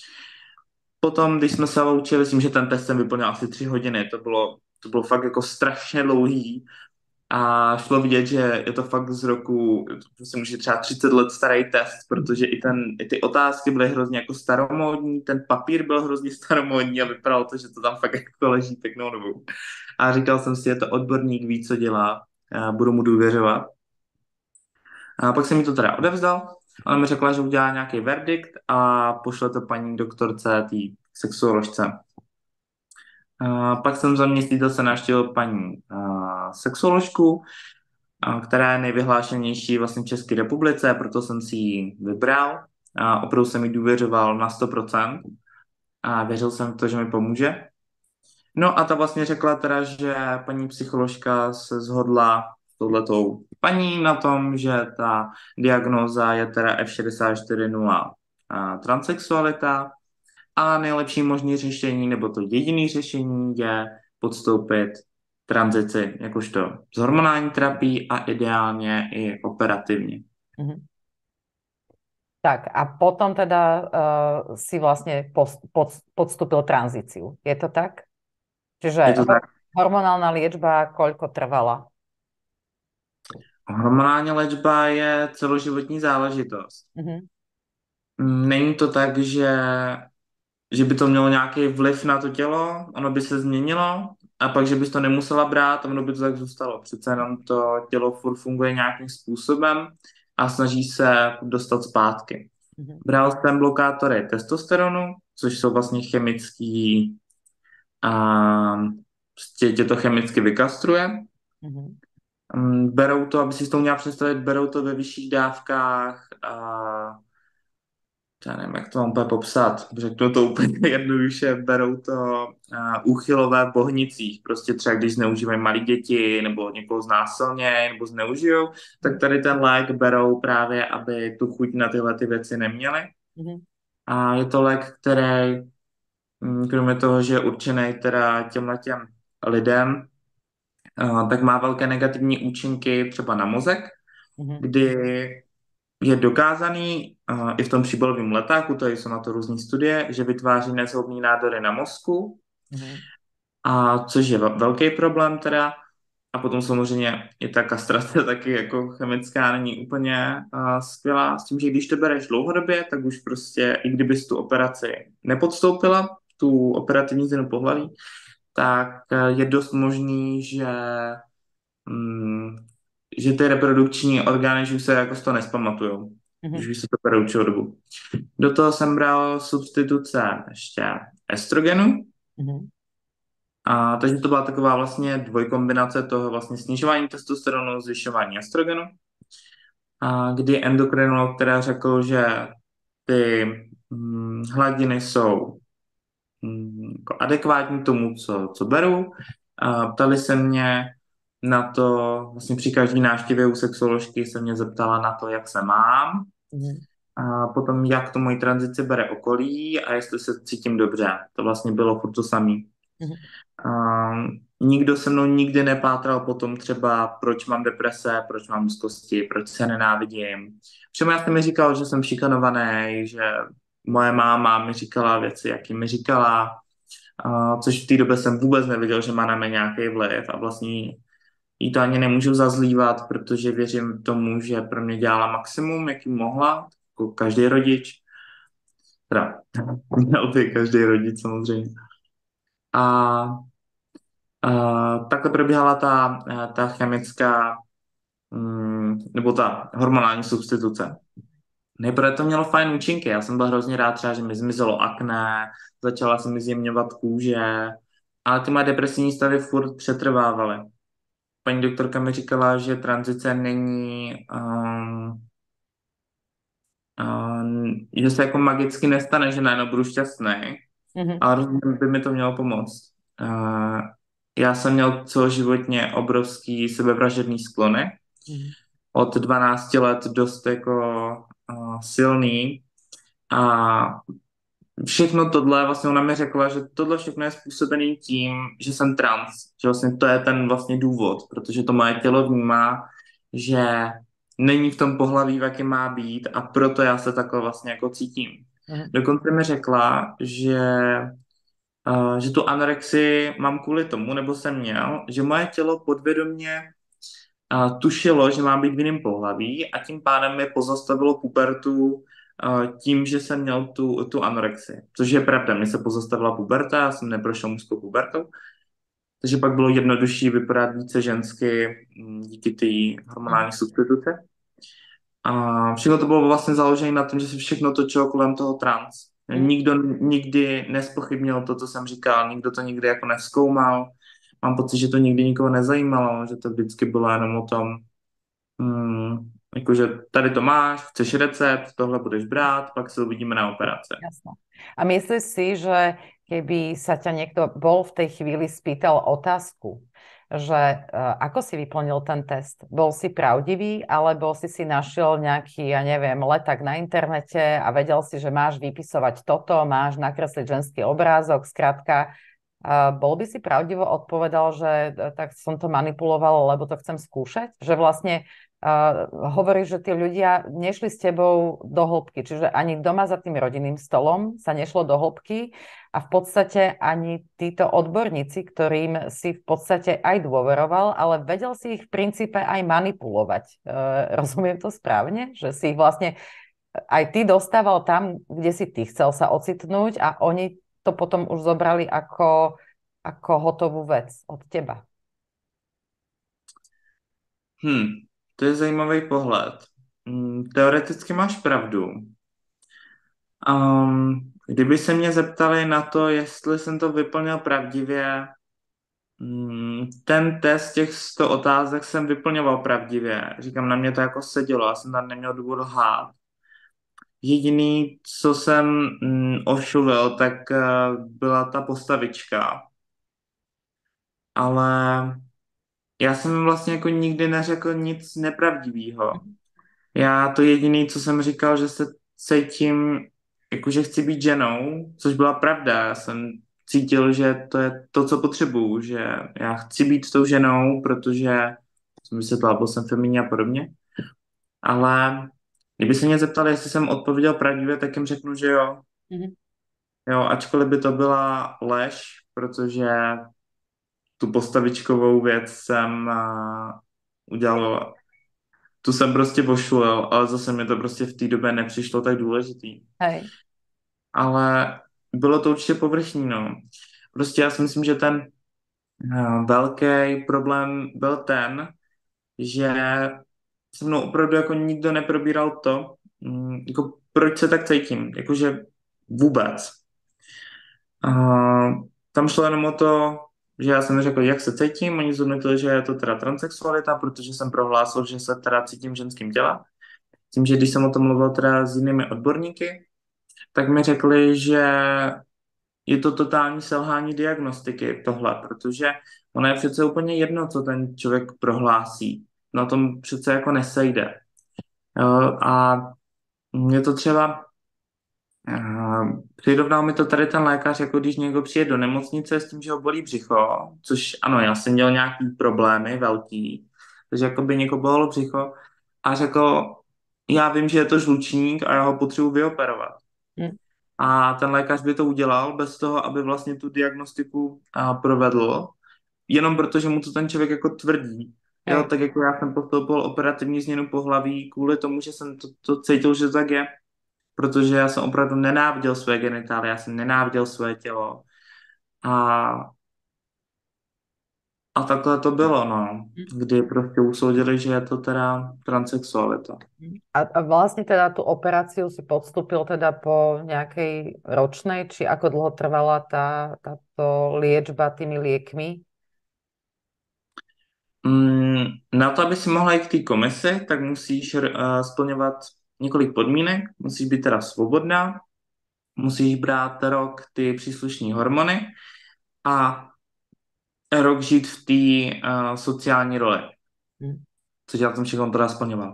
Potom, když jsme se loučili, myslím, že ten test jsem vyplnil asi 3 hodiny, to bylo fakt jako strašně dlouhý a šlo vidět, že je to fakt z roku, prostě může třeba 30 let starý test, protože i ty otázky byly hrozně jako staromódní, ten papír byl hrozně staromódní a vypadalo to, že to tam fakt jako leží pěknou dobu. A říkal jsem si, je to odborník, ví, co dělá, budu mu důvěřovat. A pak jsem mi to teda odevzdal, ona mi řekla, že udělá nějaký verdikt a pošle to paní doktorce, té sexuoložce. Pak jsem za měsíc zase navštívil paní sexuoložku, která je nejvyhlášenější vlastně v České republice, proto jsem si ji vybral. Opravdu jsem jí důvěřoval na 100% a věřil jsem v to, že mi pomůže. No a ta vlastně řekla teda, že paní psycholožka se shodla s touhletou paní na tom, že ta diagnóza je teda F64.0 transsexualita a nejlepší možné řešení, nebo to jediné řešení je podstoupit tranzici, jakožto s hormonální terapií a ideálně i operativně. Mhm. Tak a potom teda si vlastne podstúpil tranzíciu. Je to tak? Je Čiže to tak. hormonálna liečba koľko trvala? Hormonální léčba je celoživotní záležitost. Mhm. Není to tak, že by to mělo nějaký vliv na to tělo, ono by se změnilo a pak, že bys to nemusela brát a ono by to tak zůstalo. Přece jenom to tělo furt funguje nějakým způsobem a snaží se dostat zpátky. Mhm. Bral jsem blokátory testosteronu, což jsou vlastně chemický a prostě tě to chemicky vykastruje. Mhm. Berou to, aby si to měla představit, berou to ve vyšších dávkách a já nevím, jak to mám úplně popsat. Řeknu to úplně jednoduše, berou to úchylové v Bohnicích. Prostě třeba když zneužívají malé děti nebo někoho znásilnějí nebo zneužijou, tak tady ten lék berou právě, aby tu chuť na tyhle ty věci neměli. Mhm. A je to lék, který kromě toho, že je určený teda těm lidem, tak má velké negativní účinky třeba na mozek, Mhm. kdy je dokázaný i v tom příbalovém letáku, to jsou na to různé studie, že vytváří nezhoubné nádory na mozku, Mhm. a což je velký problém teda. A potom samozřejmě i ta kastrace taky jako chemická není úplně skvělá. S tím, že když to bereš dlouhodobě, tak už prostě, i kdybys tu operaci nepodstoupila, tu operativní změnu pohlaví, tak je dost možný, mm, že ty reprodukční orgány, že už se jako z toho nespamatujou, Mhm. když už se to bere určitou dobu. Do toho jsem bral substituce ještě estrogenu Mhm. Takže to byla taková vlastně dvojkombinace toho vlastně snižování testosteronu, zvyšování estrogenu, kdy endokrinolog, která řekl, že ty hladiny jsou jako adekvátní tomu, co beru. Ptali se mě na to, vlastně při každé návštěvě u sexoložky se mě zeptala na to, jak se mám, Mhm. a potom jak to moji tranzici bere okolí a jestli se cítím dobře. To vlastně bylo furt to samé. Mhm. Nikdo se mnou nikdy nepátral po tom třeba, proč mám deprese, proč mám úzkosti, proč se nenávidím. Všem já jsem mi říkal, že jsem šikanovaný, že moje máma mi říkala věci, jaký mi říkala, což v té době jsem vůbec nevěděl, že má na mě nějaký vliv a vlastně jí to ani nemůžu zazlívat, protože věřím tomu, že pro mě dělala maximum, jaký mohla, jako každý rodič. Teda, měl by každý rodič samozřejmě. A takhle probíhala ta chemická nebo ta hormonální substituce. Nejprve to mělo fajn účinky. Já jsem byl hrozně rád třeba, že mi zmizelo akné, začala se mi zjemňovat kůže, ale ty moje depresivní stavy furt přetrvávaly. Paní doktorka mi říkala, že tranzice není, že se jako magicky nestane, že najednou budu šťastný, Mhm. ale rozhodně by mi to mělo pomoct. Já jsem měl celoživotně obrovský sebevražedný sklony. Mhm. Od 12 let dost jako silný. A všechno tohle, vlastně ona mi řekla, že tohle všechno je způsobený tím, že jsem trans. Že vlastně to je ten vlastně důvod, protože to moje tělo vnímá, že není v tom pohlaví, v jakém má být a proto já se takhle vlastně jako cítím. Mhm. Dokonce mi řekla, že tu anorexii mám kvůli tomu, nebo jsem měl, že moje tělo podvědomě tušilo, že mám být v jiném pohlaví a tím pádem mi pozastavilo pubertu tím, že jsem měl tu anorexii. Což je pravda, mě se pozastavila puberta, já jsem neprošel mužskou pubertou, takže pak bylo jednodušší vypadat více žensky díky té Mhm. hormonální substituce. A všechno to bylo vlastně založené na tom, že se všechno točilo kolem toho trans. Mhm. Nikdo nikdy nespochybnil to, co jsem říkal, nikdo to nikdy jako nezkoumal. Mám pocit, že to nikdy nikoho nezajímalo, že to vždycky bylo jenom o tom, jakože tady to máš, chceš recept, tohle budeš brát, pak se uvidíme na operace. Jasné. A myslíš si, že keby sa ťa niekto bol v tej chvíli spýtal otázku, že ako si vyplnil ten test? Bol si pravdivý, alebo si našiel nejaký, ja neviem, leták na internete a vedel si, že máš vypisovať toto, máš nakresliť ženský obrázok, skrátka, bol by si pravdivo odpovedal, že tak som to manipuloval, lebo to chcem skúšať? Že vlastne hovoríš, že tí ľudia nešli s tebou do hĺbky, čiže ani doma za tým rodinným stolom sa nešlo do hĺbky a v podstate ani títo odborníci, ktorým si v podstate aj dôveroval, ale vedel si ich v princípe aj manipulovať. Rozumiem to správne? Že si ich vlastne aj ty dostával tam, kde si ty chcel sa ocitnúť a oni to potom už zobrali ako hotovú vec od teba. To je zajímavý pohled. Teoreticky máš pravdu. Kdyby se mě zeptali na to, jestli jsem to vyplnil pravdivě, ten test těch 100 otázek jsem vyplňoval pravdivě. Říkám, na mě to jako sedělo, já jsem tam neměl důvod lhát. Jediný, co jsem ošulil, tak byla ta postavička. Ale já jsem jim vlastně jako nikdy neřekl nic nepravdivého. Já to jediný, co jsem říkal, že se cítím, jakože chci být ženou, což byla pravda. Já jsem cítil, že to je to, co potřebuju, že já chci být tou ženou, protože jsem vysvětlal, byl jsem feminí a podobně. Ale kdyby se mě zeptali, jestli jsem odpověděl pravdivě, tak jim řeknu, že jo. Mhm. Jo, ačkoliv by to byla lež, protože tu postavičkovou věc jsem udělal, tu jsem prostě vošulil, ale zase mi to prostě v té době nepřišlo tak důležitý. Hej. Ale bylo to určitě povrchní, no. Prostě já si myslím, že ten velký problém byl ten, že se mnou opravdu jako nikdo neprobíral to, jako proč se tak cítím, jakože vůbec. Tam šlo jenom o to, že já jsem řekl, jak se cítím, oni zhodnotili, že je to teda transsexualita, protože jsem prohlásil, že se teda cítím ženským tělem. Tím, že když jsem o tom mluvil teda s jinými odborníky, tak mi řekli, že je to totální selhání diagnostiky tohle, protože ono je přece úplně jedno, co ten člověk prohlásí. Na tom přece jako nesejde. Jo, a mě to třeba přirovnal mi to tady ten lékař, jako když někdo přijde do nemocnice s tím, že ho bolí břicho, což ano, já jsem měl nějaký problémy velký, takže jako by někoho bolelo břicho a řekl, já vím, že je to žlučník a já ho potřebuji vyoperovat. Mm. A ten lékař by to udělal bez toho, aby vlastně tu diagnostiku provedl, jenom protože mu to ten člověk jako tvrdí. Jo, Hej. tak jako já jsem podstoupil operativní změnu pohlaví kvůli tomu, že jsem to cítil, že tak je, protože já jsem opravdu nenáviděl své genitálie, já jsem nenáviděl své tělo a, a takhle to bylo, no, kdy prostě usoudili, že je to teda transsexualita. A vlastne teda tú operáciu si podstúpil teda po nejakej ročnej, či ako dlho trvala táto liečba tými liekmi? Na to, aby si mohla jít k té komisi, tak musíš splňovat několik podmínek. Musíš být teda svobodná, musíš brát rok ty příslušné hormony a rok žít v té sociální roli, Mm. což já jsem všechno teda splňoval.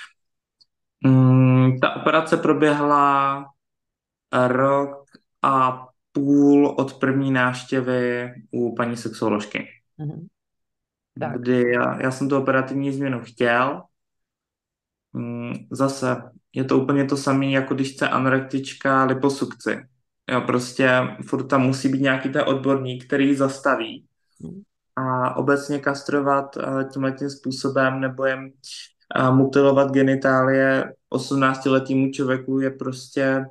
Ta operace proběhla rok a půl od první návštěvy u paní sexuoložky, Mhm. Tak. kdy já jsem tu operativní změnu chtěl. Zase je to úplně to samé, jako když chce anorektička liposukci. Jo, prostě furt tam musí být nějaký ten odborník, který ji zastaví. Mm. A obecně kastrovat tímhletím způsobem nebo jim mutilovat genitálie 18-letýmu člověku je prostě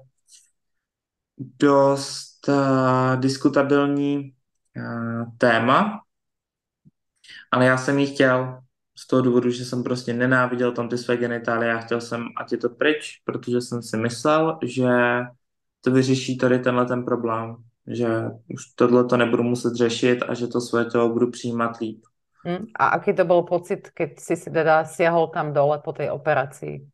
dost diskutabilní téma, ale já jsem ji chtěl z toho důvodu, že jsem prostě nenáviděl tam ty své genitálie a chtěl jsem, ať je to pryč, protože jsem si myslel, že to vyřeší tady tenhle ten problém, že už tohle to nebudu muset řešit a že to své tělo budu přijímat líp. A aký to bol pocit, keď si teda siahol tam dole po tej operácii?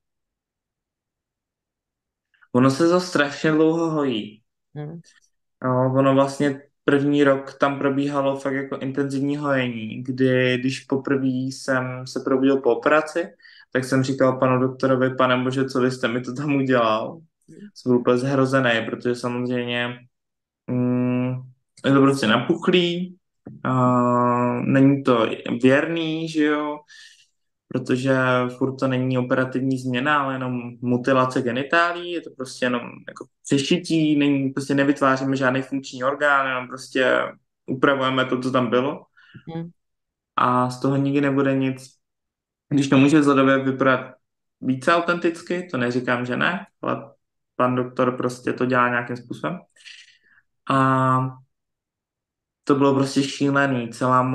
Ono se to strašně dlouho hojí. Mm. Ono vlastně první rok tam probíhalo fakt jako intenzivní hojení, kdy když poprvé jsem se probudil po operaci, tak jsem říkal panu doktorovi, pane bože, co vy jste mi to tam udělal? Jsem byl úplně zhrozený, protože samozřejmě je to prostě napuchlý, není to věrný, že jo, protože furt to není operativní změna, ale jenom mutilace genitálí, je to prostě jenom jako přešití, prostě nevytváříme žádný funkční orgán, jenom prostě upravujeme to, co tam bylo Mm. a z toho nikdy nebude nic. Když to může vzhledově vypadat více autenticky, to neříkám, že ne, ale pan doktor prostě to dělá nějakým způsobem. A to bylo prostě šílený,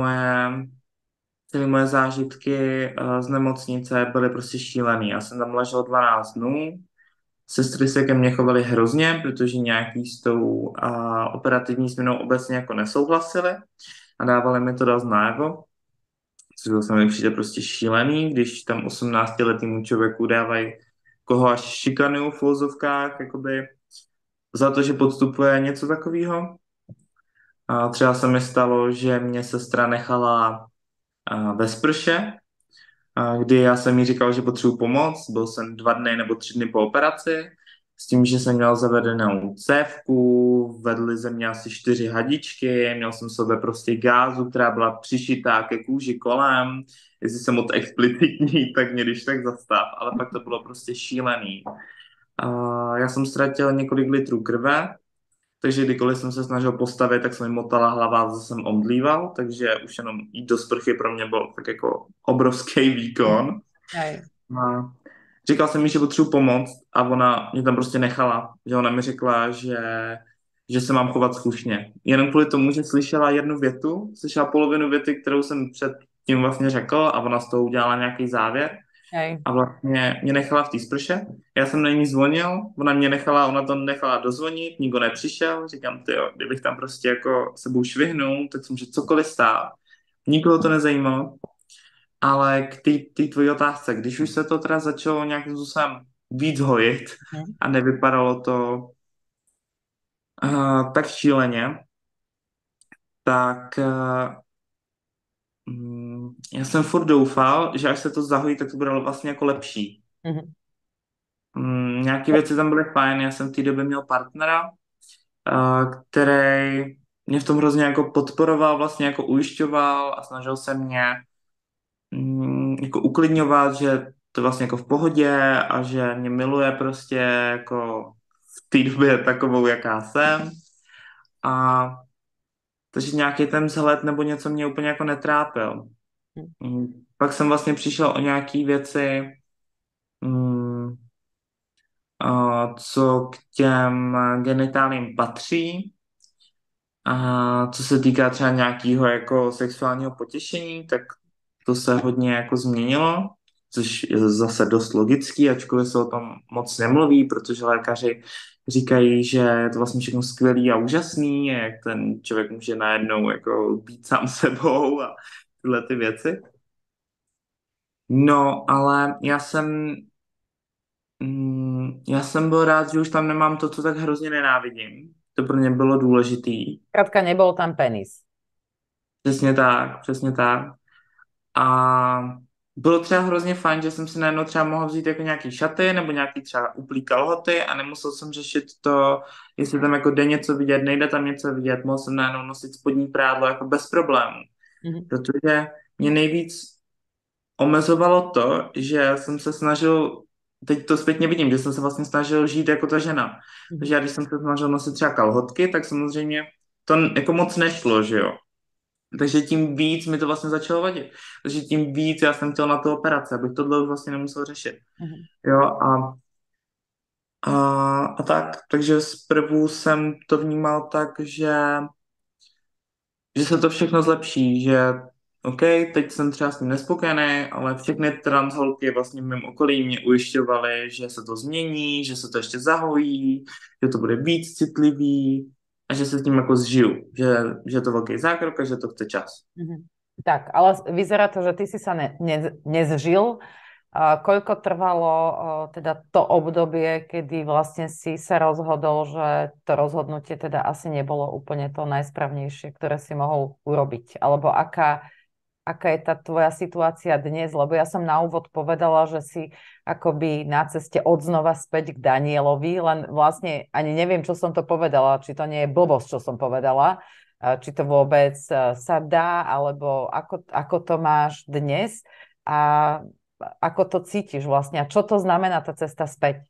celé moje zážitky z nemocnice byly prostě šílený. Já jsem tam ležel 12 dnů, sestry se ke mně chovaly hrozně, protože nějaký s tou operativní změnou obecně jako nesouhlasili a dávali mi to dost najevo. Což se mi přijde prostě šílený, když tam 18-letýmu člověku dávají koho až šikanují v uvozovkách, jakoby za to, že podstupuje něco takového. A třeba se mi stalo, že mě sestra nechala ve sprše, kdy já jsem jí říkal, že potřebuji pomoc. Byl jsem 2 dny nebo 3 dny po operaci, s tím, že jsem měl zavedenou cévku, vedly ze mě asi 4 hadičky, měl jsem v sobě prostě gázu, která byla přišitá ke kůži kolem. Jestli jsem moc explicitní, tak mě když tak zastav, ale pak to bylo prostě šílený. Já jsem ztratil několik litrů krve, takže kdykoliv jsem se snažil postavit, tak se mi motala hlava a zase jsem omdlíval, takže už jenom jít do sprchy pro mě byl tak jako obrovský výkon. Hej. A říkal jsem mi, že potřebuji pomoc a ona mě tam prostě nechala, že ona mi řekla, že se mám chovat slušně. Jenom kvůli tomu, že slyšela polovinu věty, kterou jsem před tím vlastně řekl a ona z toho udělala nějaký závěr Hej. a vlastně mě nechala v té sprše. Já jsem na ní zvonil, ona to nechala dozvonit, nikdo nepřišel, říkám, ty jo, kdybych tam prostě jako sebou švihnul, tak se může cokoliv stát. Nikoho to nezajímalo, ale k té tvojí otázce, když už se to teda začalo nějakým způsobem víc hojit Mhm. a nevypadalo to tak šíleně, tak já jsem furt doufal, že až se to zahojí, tak to bude vlastně jako lepší. Mhm. Nějaké věci tam byly fajn, já jsem v té době měl partnera, který mě v tom hrozně jako podporoval, vlastně jako ujišťoval a snažil se mě jako uklidňovat, že to vlastně jako v pohodě a že mě miluje prostě jako v té době takovou, jaká jsem. A takže nějaký ten vzhled nebo něco mě úplně jako netrápil. Pak jsem vlastně přišel o nějaký věci, mm, co k těm genitálím patří. A co se týká třeba nějakého jako sexuálního potěšení, tak to se hodně jako změnilo, což je zase dost logický, ačkoliv se o tom moc nemluví, protože lékaři říkají, že je to vlastně všechno skvělý a úžasný, jak ten člověk může najednou jako být sám sebou a tyhle ty věci. No, ale já jsem byl rád, že už tam nemám to, co tak hrozně nenávidím. To pro mě bylo důležitý. Krátka, nebol tam penis. Přesně tak, přesně tak. A bylo třeba hrozně fajn, že jsem si najednou třeba mohl vzít jako nějaký šaty nebo nějaký třeba uplý kalhoty a nemusel jsem řešit to, jestli tam jako jde něco vidět, nejde tam něco vidět, mohl jsem najednou nosit spodní prádlo jako bez problémů. Mhm. Protože mě nejvíc omezovalo to, že jsem se snažil, teď to zpětně vidím, že jsem se vlastně snažil žít jako ta žena. Takže Mhm. já když jsem se snažil nosit třeba kalhotky, tak samozřejmě to jako moc nešlo, že jo. Takže tím víc mi to vlastně začalo vadit. Takže tím víc já jsem chtěl na tu operaci, abych tohle už vlastně nemusel řešit. Mhm. Jo, a, a tak, takže zprvu jsem to vnímal tak, že se to všechno zlepší, že OK, teď jsem třeba s tím nespokojený, ale všechny transholky vlastně v mém okolí mě ujišťovaly, že se to změní, že se to ještě zahojí, že to bude víc citlivý a že se s tím jako zžiju, že je to velký zákrok a že to chce čas. Mhm. Tak, ale vyzerá to, že ty si sa nezžil. Koľko trvalo teda to obdobie, kedy vlastne si sa rozhodol, že to rozhodnutie teda asi nebolo úplne to najsprávnejšie, ktoré si mohol urobiť? Alebo aká je tá tvoja situácia dnes? Lebo ja som na úvod povedala, že si akoby na ceste odznova späť k Danielovi, len vlastne ani neviem, čo som to povedala, či to nie je blbosť, čo som povedala, či to vôbec sa dá, alebo ako to máš dnes a ako to cítiš vlastne a čo to znamená tá cesta späť?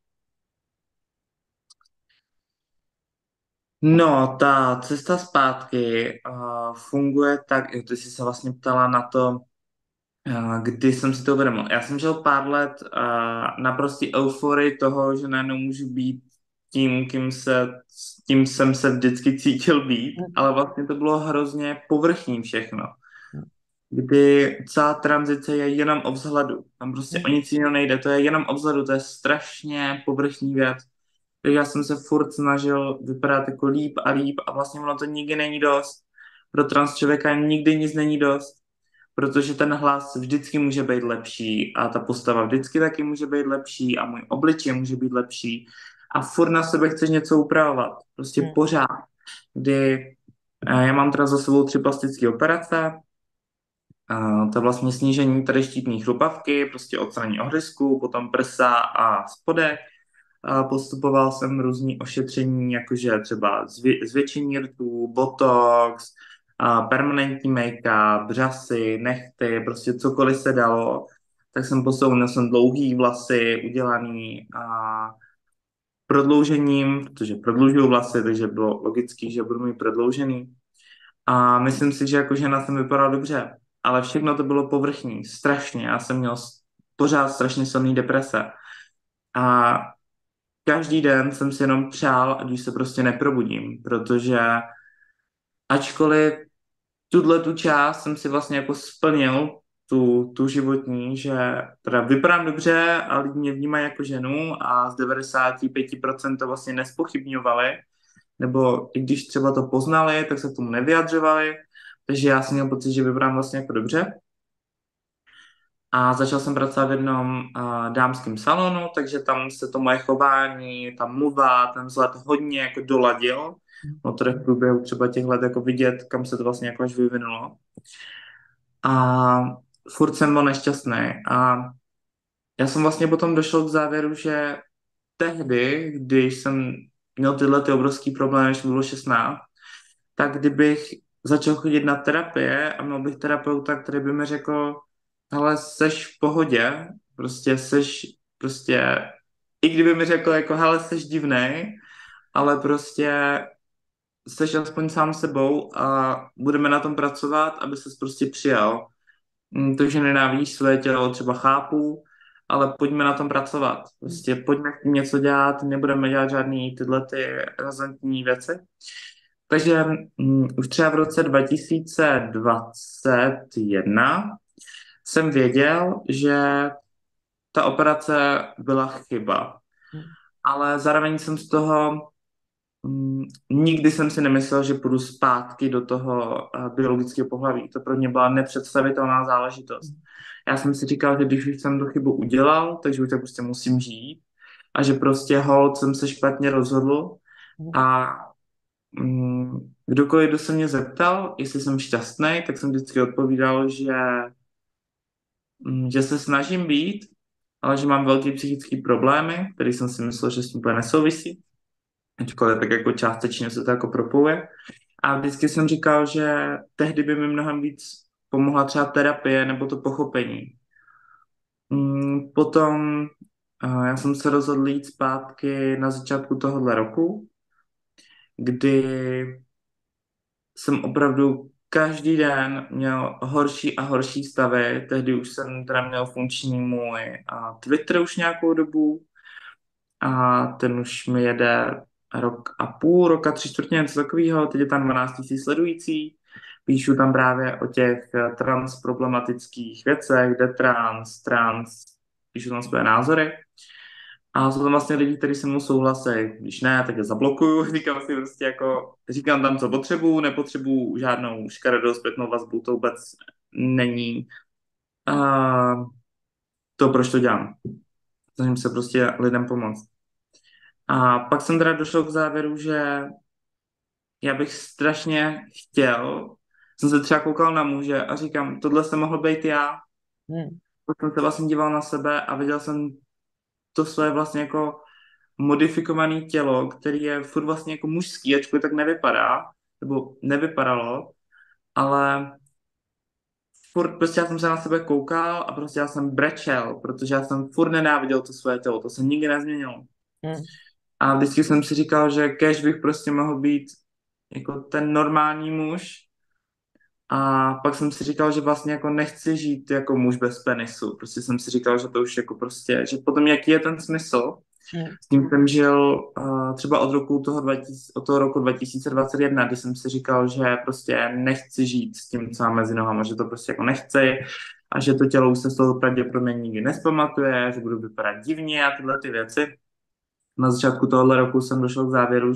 No, ta cesta zpátky funguje tak, jo, ty jsi se vlastně ptala na to, kdy jsem si to uvědomil. Já jsem žil pár let naprostý euforii toho, že najednou můžu být tím, tím jsem se vždycky cítil být, ale vlastně to bylo hrozně povrchní všechno. Kdy celá tranzice je jenom o vzhledu. Tam prostě o nic jiného nejde, to je jenom o vzhledu, to je strašně povrchní věc. Takže já jsem se furt snažil vypadat jako líp a líp a vlastně ono to nikdy není dost. Pro trans člověka nikdy nic není dost, protože ten hlas vždycky může být lepší a ta postava vždycky taky může být lepší a můj obličej může být lepší a furt na sebe chceš něco upravovat. Prostě pořád. Kdy já mám teda za sebou 3 plastické operace, to je vlastně snížení tady štítní chrupavky, prostě odstranění ohryzku, potom prsa a spodek. Postupoval jsem různý ošetření, jakože třeba zvětšení rtů, botox, permanentní make-up, řasy, nehty, prostě cokoliv se dalo. Tak jsem posunul, měl jsem dlouhý vlasy udělaný prodloužením, protože prodlužuju vlasy, takže bylo logický, že budu mít prodloužený. A myslím si, že jako žena jsem vypadal dobře, ale všechno to bylo povrchní, strašně. Já jsem měl pořád strašně silný deprese. A každý den jsem si jenom přál, ať už se prostě neprobudím, protože ačkoliv tuhle tu část jsem si vlastně jako splnil tu životní, že teda vypadám dobře a lidi mě vnímají jako ženu a z 95% to vlastně nespochybňovali, nebo i když třeba to poznali, tak se k tomu nevyjadřovali, takže já jsem měl pocit, že vypadám vlastně jako dobře. A začal jsem pracovat v jednom dámském salonu, takže tam se to moje chování, ta mluva, ten vzhled hodně jako doladil. No to v průběhu třeba těch let jako vidět, kam se to vlastně jako až vyvinulo. A furt jsem byl nešťastný. A já jsem vlastně potom došel k závěru, že tehdy, když jsem měl tyhle ty obrovský problémy, když mi bylo 16, tak kdybych začal chodit na terapie a měl bych terapeuta, který by mi řekl, hele, seš v pohodě, prostě seš, prostě, i kdyby mi řekl, jako, hele, seš divnej, ale prostě seš aspoň sám sebou a budeme na tom pracovat, aby ses prostě přijal. To, že nenávidíš své tělo, třeba chápu, ale pojďme na tom pracovat. Prostě pojďme s tím něco dělat, nebudeme dělat žádný tyhle ty razantní věci. Takže už třeba v roce 2021 jsem věděl, že ta operace byla chyba. Ale zároveň jsem z toho nikdy jsem si nemyslel, že půjdu zpátky do toho biologického pohlaví. To pro mě byla nepředstavitelná záležitost. Já jsem si říkal, že když už jsem tu chybu udělal, takže už tak prostě musím žít a že prostě holt jsem se špatně rozhodl a kdokoliv, kdo se mě zeptal, jestli jsem šťastný, tak jsem vždycky odpovídal, že se snažím být, ale že mám velké psychické problémy, které jsem si myslel, že s tím úplně nesouvisí. Ačkoliv tak jako částečně se to jako propojuje. A vždycky jsem říkal, že tehdy by mi mnohem víc pomohla třeba terapie nebo to pochopení. Potom já jsem se rozhodl jít zpátky na začátku tohohle roku, kdy jsem opravdu každý den měl horší a horší stavy. Tehdy už jsem teda měl funkční můj Twitter už nějakou dobu a ten už mi jede rok a půl, roka, 3/4, něco takového. Teď je tam 12 000 sledující. Píšu tam právě o těch transproblematických věcech, kde trans, píšu tam své názory. A jsou tam vlastně lidi, kteří se mnou souhlasí. Když ne, tak je zablokuju. Říkám si prostě jako, říkám tam, co potřebuju, nepotřebuju žádnou škaredou zpětnou vazbu, to vůbec není to, proč to dělám. Snažím se prostě lidem pomoct. A pak jsem teda došel k závěru, že já bych strašně chtěl, jsem se třeba koukal na muže a říkám, tohle se mohl být já. Pak jsem se vlastně díval na sebe a viděl jsem to své vlastně jako modifikované tělo, který je furt vlastně jako mužský, ačkoliv tak nevypadá, nebo nevypadalo, ale furt prostě já jsem se na sebe koukal a prostě já jsem brečel, protože já jsem furt nenáviděl to své tělo, to se nikdy nezměnilo. A vždycky jsem si říkal, že kéž bych prostě mohl být jako ten normální muž. A pak jsem si říkal, že vlastně jako nechci žít jako muž bez penisu. Prostě jsem si říkal, že to už jako prostě, že potom jaký je ten smysl. S tím jsem žil třeba od toho roku 2021, kdy jsem si říkal, že prostě nechci žít s tím, co mám mezi nohama, že to prostě jako nechci a že to tělo už se z toho pravděpodobně nikdy nespamatuje, že budu vypadat divně a tyhle ty věci. Na začátku tohohle roku jsem došel k závěru,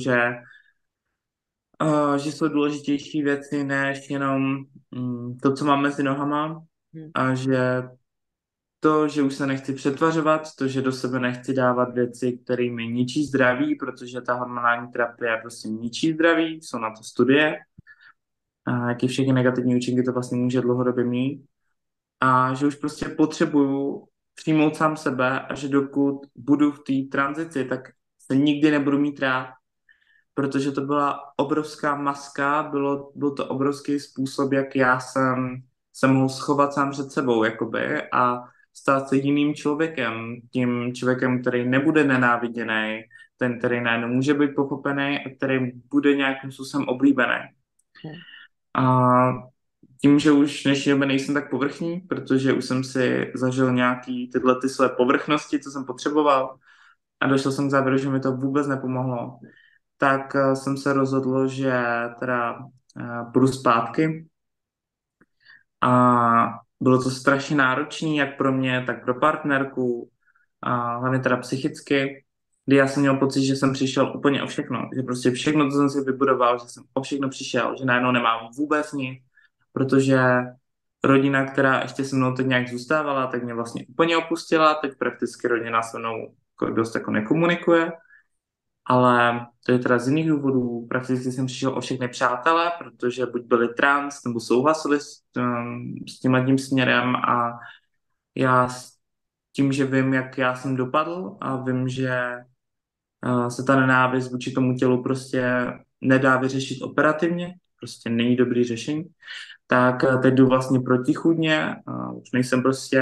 že jsou důležitější věci než jenom to, co mám mezi nohama a že to, že už se nechci přetvařovat, to, že do sebe nechci dávat věci, které mi ničí zdraví, protože ta hormonální terapie prostě ničí zdraví, jsou na to studie, a jaký všechny negativní účinky to vlastně může dlouhodobě mít a že už prostě potřebuju přijmout sám sebe a že dokud budu v té tranzici, tak se nikdy nebudu mít rád, protože to byla obrovská maska, byl to obrovský způsob, jak já jsem se mohl schovat sám před sebou, jakoby, a stát se jiným člověkem, tím člověkem, který nebude nenáviděný, ten, který najednou může být pochopený a který bude nějakým způsobem oblíbený. A tím, že už v dnešní době nejsem tak povrchní, protože už jsem si zažil nějaký tyhle ty své povrchnosti, co jsem potřeboval a došel jsem k závěru, že mi to vůbec nepomohlo, tak jsem se rozhodl, že teda půjdu zpátky a bylo to strašně náročné, jak pro mě, tak pro partnerku, a hlavně teda psychicky, kdy já jsem měl pocit, že jsem přišel úplně o všechno, že prostě všechno, co jsem si vybudoval, že jsem o všechno přišel, že najednou nemám vůbec nic, protože rodina, která ještě se mnou teď nějak zůstávala, tak mě vlastně úplně opustila, teď prakticky rodina se mnou jako dost jako nekomunikuje, ale to je teda z jiných důvodů. Prakticky jsem přišel o všechny přátelé, protože buď byli trans, nebo souhlasili s tím směrem a já tím, že vím, jak já jsem dopadl a vím, že se ta nenávist vůči tomu tělu prostě nedá vyřešit operativně, prostě není dobrý řešení, tak teď jdu vlastně protichůdně, už nejsem prostě,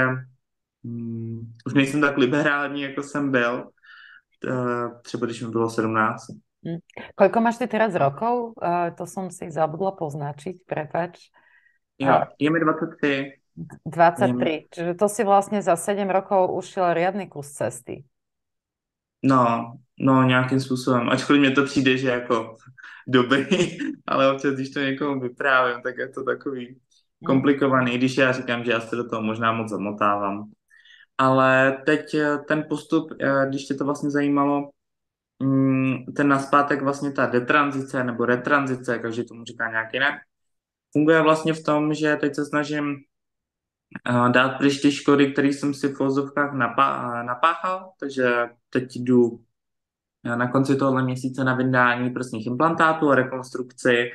už nejsem tak liberální, jako jsem byl, třeba když mi bylo 17. Koľko máš ty teraz rokov? To som si zabudla poznačiť, prepáč. Jo, je mi 23. 23. Čiže to si vlastne za 7 rokov ušiel riadny kus cesty. No, nějakým způsobem. Ačkoliv mě to přijde, že jako dobrý, ale občas, když to někomu vyprávím, tak je to takový komplikovaný, když já říkám, že já se do toho možná moc zamotávám. Ale teď ten postup, když tě to vlastně zajímalo, ten naspátek vlastně ta detranzice nebo retranzice, každý tomu říká nějak jinak, funguje vlastně v tom, že teď se snažím dát pryč ty škody, které jsem si v vozovkách napáchal, takže teď jdu na konci tohoto měsíce na vyndání prsních implantátů a rekonstrukci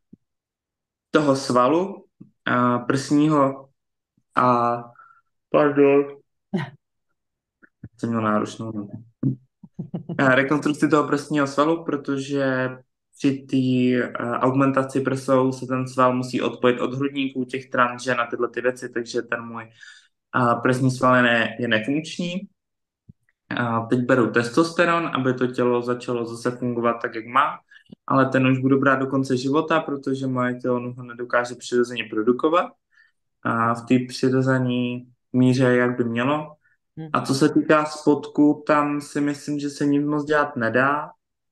toho svalu prsního a pardon, jsem měl náročnou nohu. Rekonstrukci toho prsního svalu, protože při té augmentaci prsou se ten sval musí odpojit od hrudníků těch transžen a tyhle ty věci, takže ten můj prsní sval je nefunkční. Teď beru testosteron, aby to tělo začalo zase fungovat tak, jak má, ale ten už budu brát do konce života, protože moje tělo ho nedokáže přirozeně produkovat v té přirozené míře, jak by mělo. A co se týká spodku, tam si myslím, že se nic moc dělat nedá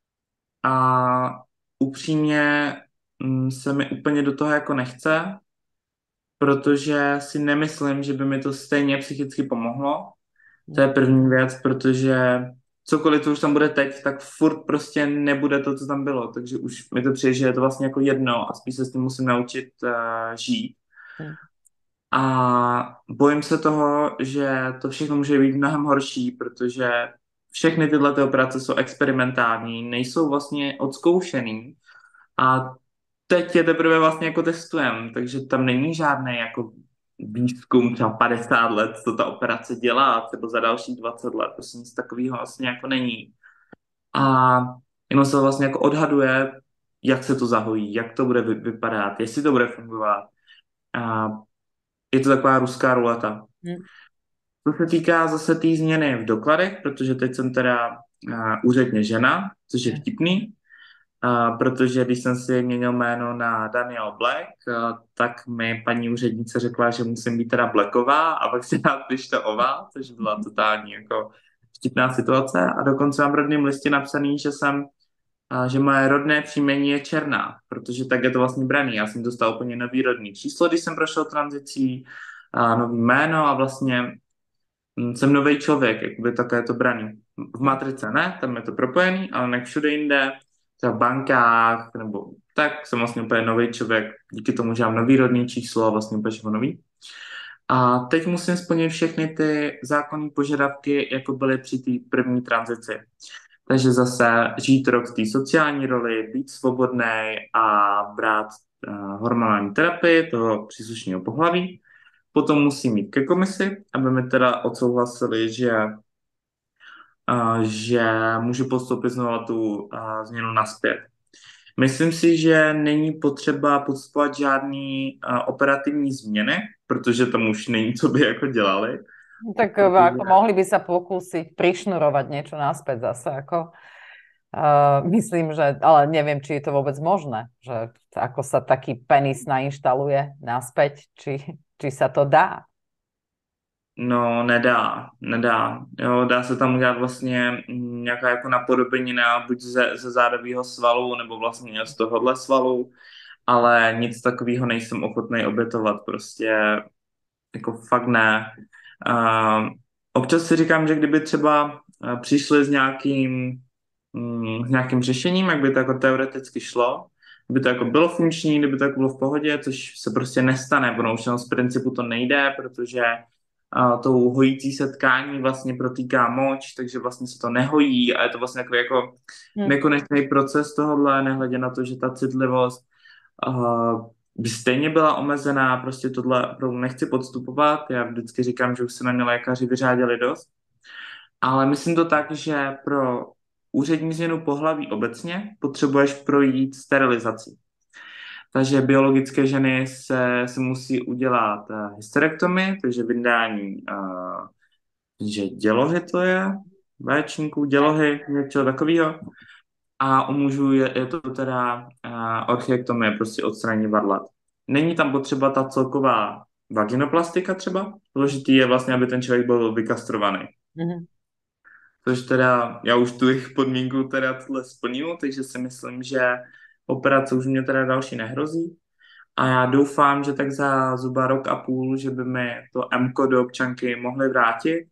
a upřímně se mi úplně do toho jako nechce, protože si nemyslím, že by mi to stejně psychicky pomohlo. To je první věc, protože cokoliv, co už tam bude teď, tak furt prostě nebude to, co tam bylo. Takže už mi to přijde, že je to vlastně jako jedno a spíš se s tím musím naučit žít. A bojím se toho, že to všechno může být mnohem horší, protože všechny tyhle ty operace jsou experimentální, nejsou vlastně odzkoušený a teď je teprve vlastně jako testujem, takže tam není žádný jako výzkum třeba 50 let, co ta operace dělá, třeba za další 20 let, prostě nic takového vlastně jako není. A jenom se vlastně jako odhaduje, jak se to zahojí, jak to bude vypadat, jestli to bude fungovat. A je to taková ruská ruleta. Co se týká zase té změny v dokladech, protože teď jsem teda úředně žena, což je vtipný, protože když jsem si měnil jméno na Daniel Black, tak mi paní úřednice řekla, že musím být teda Blacková a pak si dát to Ova, což byla totální jako vtipná situace a dokonce mám v rodném listě napsaný, že moje rodné příjmení je Černá, protože tak je to vlastně braný. Já jsem dostal úplně nový rodný číslo, když jsem prošel tranzicí, nový jméno a vlastně jsem nový člověk, jakoby také je to braný. V matrice ne, tam je to propojený, ale ne všude jinde, třeba v bankách, nebo tak jsem vlastně úplně nový člověk, díky tomu, že mám nový rodný číslo a vlastně úplně nový. A teď musím splnit všechny ty zákonné požadavky, jako byly při té první tranzici. Takže zase žít rok v té sociální roli, být svobodný a brát hormonální terapii toho příslušného pohlaví. Potom musím jít ke komisi, aby mi teda odsouhlasili, že můžu podstoupit znovu tu změnu naspět. Myslím si, že není potřeba podstupovat žádný operativní změny, protože tam už není, co by jako dělali. Tak ako mohli by sa pokúsiť prišnurovať niečo naspäť zase, ako myslím, že, ale neviem, či je to vôbec možné, že ako sa taký penis nainštaluje naspäť, či sa to dá. No, nedá. Jo, dá se tam udělat vlastně nějaká jako napodobenina, buď ze zádového svalu, nebo vlastně z tohohle svalu, ale nic takového nejsem ochotný obětovat. Prostě jako fakt ne. Občas si říkám, že kdyby třeba přišli s nějakým řešením, jak by to jako teoreticky šlo, kdyby to jako bylo funkční, kdyby to jako bylo v pohodě, což se prostě nestane, protože už z principu to nejde, protože tou hojící se tkání vlastně protýká moč, takže vlastně se to nehojí a je to vlastně takový jako nekonečný proces tohohle, nehledě na to, že ta citlivost by stejně byla omezená, prostě tohle opravdu nechci podstupovat, já vždycky říkám, že už se na mě lékaři vyřádili dost, ale myslím to tak, že pro úřední změnu pohlaví obecně potřebuješ projít sterilizací. Takže biologické ženy se musí udělat hysterektomii, takže vyndání že dělohy to je, vaječníků, dělohy, něčeho takového. A u mužů je to teda orchiektomie, prostě odstranění varlat. Není tam potřeba ta celková vaginoplastika třeba, důležitý je vlastně, aby ten člověk byl vykastrovaný. Mm-hmm. Což teda, já už tu jejich podmínku teda tohle splnil, takže si myslím, že operace už mě teda další nehrozí. A já doufám, že tak za zhruba rok a půl, že by mi to M-ko do občanky mohli vrátit.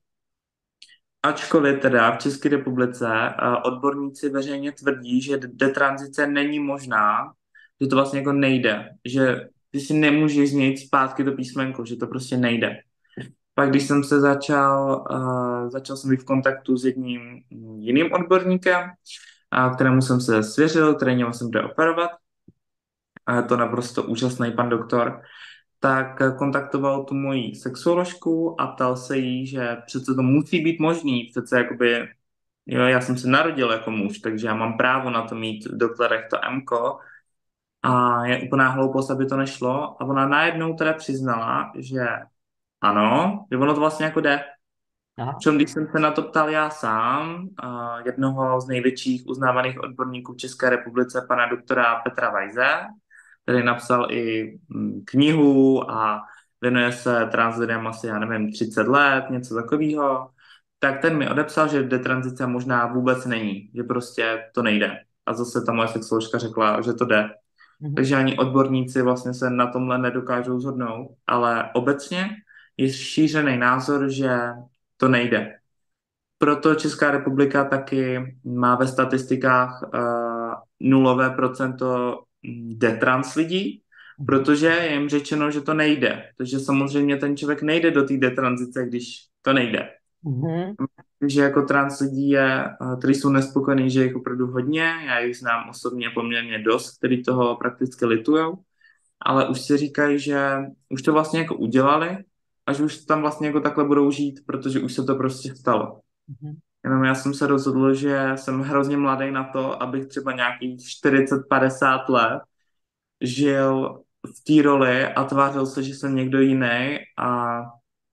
Ačkoliv teda v České republice odborníci veřejně tvrdí, že detranzice není možná, že to vlastně jako nejde, že ty si nemůžeš změnit zpátky to písmenko, že to prostě nejde. Pak když jsem se začal jsem být v kontaktu s jedním jiným odborníkem, kterému jsem se svěřil, kterému jsem bude operovat, a je to naprosto úžasný pan doktor, tak kontaktoval tu moji sexuoložku a ptal se jí, že přece to musí být možný, přece jakoby, jo, já jsem se narodil jako muž, takže já mám právo na to mít v doktorech to M-ko a je úplná hloupost, aby to nešlo a ona najednou teda přiznala, že ano, že ono to vlastně jako jde. Čím když jsem se na to ptal já sám, jednoho z největších uznávaných odborníků v České republice, pana doktora Petra Weise, který napsal i knihu a věnuje se trans lidem asi, já nevím, 30 let, něco takového, tak ten mi odepsal, že detranzice možná vůbec není, že prostě to nejde. A zase ta moje sexoložka řekla, že to jde. Mm-hmm. Takže ani odborníci vlastně se na tomhle nedokážou shodnout, ale obecně je šířený názor, že to nejde. Proto Česká republika taky má ve statistikách nulové procento detrans lidí, protože je jim řečeno, že to nejde. Takže samozřejmě ten člověk nejde do té detranzice, když to nejde. Mm-hmm. Že jako trans lidí kteří jsou nespokojení, že je jich opravdu hodně, já jich znám osobně poměrně dost, kteří toho prakticky litujou, ale už si říkají, že už to vlastně jako udělali a že už tam vlastně jako takhle budou žít, protože už se to prostě stalo. Mm-hmm. Jenom já jsem se rozhodl, že jsem hrozně mladý na to, abych třeba nějakých 40-50 let žil v té roli a tvářil se, že jsem někdo jiný a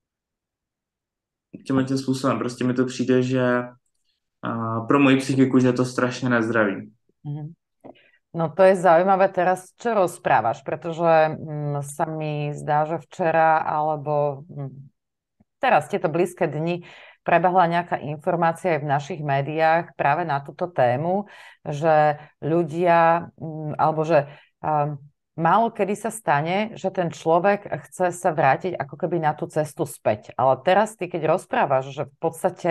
tím způsobem prostě mi to přijde, že pro moji psychiku, že je to strašně nezdravý. No to je zaujímavé teraz, čo rozprávaš, pretože sa mi zdá, že včera alebo teraz tieto blízke dni prebehla nejaká informácia aj v našich médiách práve na túto tému, že ľudia, alebo že málo kedy sa stane, že ten človek chce sa vrátiť ako keby na tú cestu späť. Ale teraz ty, keď rozprávaš, že v podstate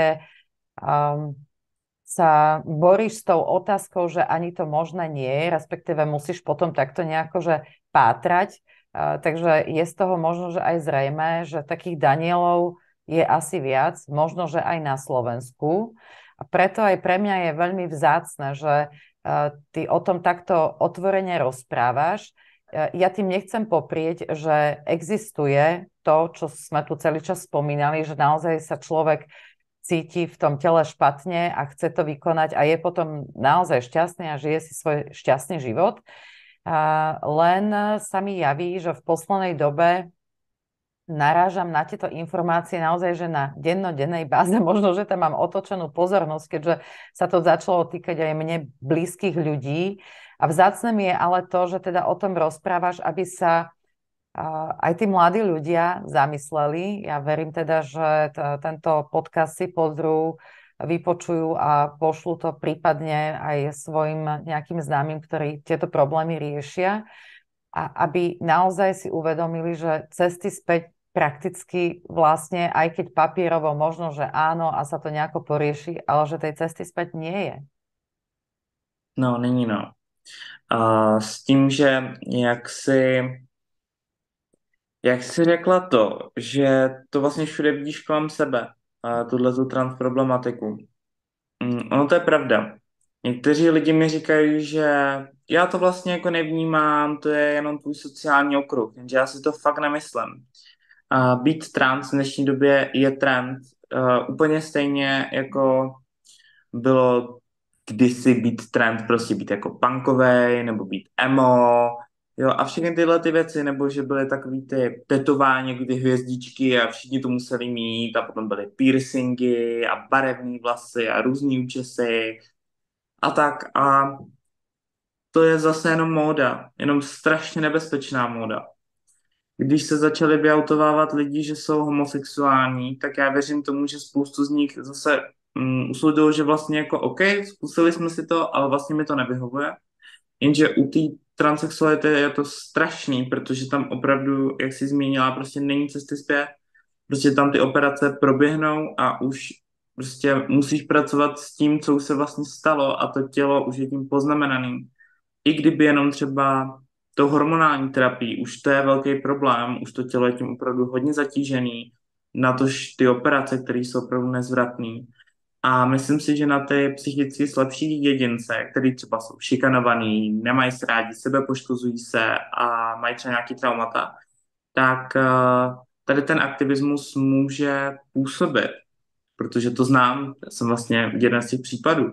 sa boríš s tou otázkou, že ani to možné nie je, respektíve musíš potom takto nejako že pátrať, takže je z toho možno, že aj zrejmé, že takých Danielov je asi viac, možno, že aj na Slovensku. A preto aj pre mňa je veľmi vzácne, že ty o tom takto otvorene rozprávaš. Ja tým nechcem poprieť, že existuje to, čo sme tu celý čas spomínali, že naozaj sa človek cíti v tom tele špatne a chce to vykonať a je potom naozaj šťastný a žije si svoj šťastný život. Len sa mi javí, že v poslednej dobe narážam na tieto informácie naozaj, že na dennodennej báze, možno, že tam mám otočenú pozornosť, keďže sa to začalo týkať aj mne blízkych ľudí. A vzácne mi je ale to, že teda o tom rozprávaš, aby sa aj tí mladí ľudia zamysleli. Ja verím teda, že tento podcast si pozrú, vypočujú a pošlú to prípadne aj svojim nejakým známym, ktorí tieto problémy riešia. A aby naozaj si uvedomili, že cesty späť prakticky vlastne, aj keď papierovo možno, že áno a sa to nejako porieši, ale že tej cesty späť nie je. No, není no. A s tím, že jak jsi řekla to, že to vlastně všude vidíš kolem sebe, a tuhle trans problematiku. Ono to je pravda. Někteří lidi mi říkají, že já to vlastně jako nevnímám, to je jenom tvůj sociální okruh, jenže já si to fakt nemyslím. A být trans v dnešní době je trend, úplně stejně jako bylo kdysi být trend, prostě být jako punkovej, nebo být emo, jo, a všechny tyhle ty věci, nebo že byly takový ty tetování, jako ty hvězdičky a všichni to museli mít a potom byly piercingy a barevné vlasy a různý účesy a tak a to je zase jenom móda, jenom strašně nebezpečná móda. Když se začali vyautovávat lidi, že jsou homosexuální, tak já věřím tomu, že spoustu z nich zase usoudilo, že vlastně jako OK, zkusili jsme si to, ale vlastně mi to nevyhovuje. Jenže u té transsexuality je to strašný, protože tam opravdu, jak jsi zmínila, prostě není cesty zpět. Prostě tam ty operace proběhnou a už prostě musíš pracovat s tím, co už se vlastně stalo a to tělo už je tím poznamenaný. I kdyby jenom třeba to hormonální terapii, už to je velký problém, už to tělo je tím opravdu hodně zatížený, natož ty operace, které jsou opravdu nezvratné. A myslím si, že na ty psychicky slabší jedince, kteří třeba jsou šikanovaní, nemají se rádi, sebepoškozují se a mají třeba nějaký traumata, tak tady ten aktivismus může působit, protože to znám, jsem vlastně jeden z těch případů,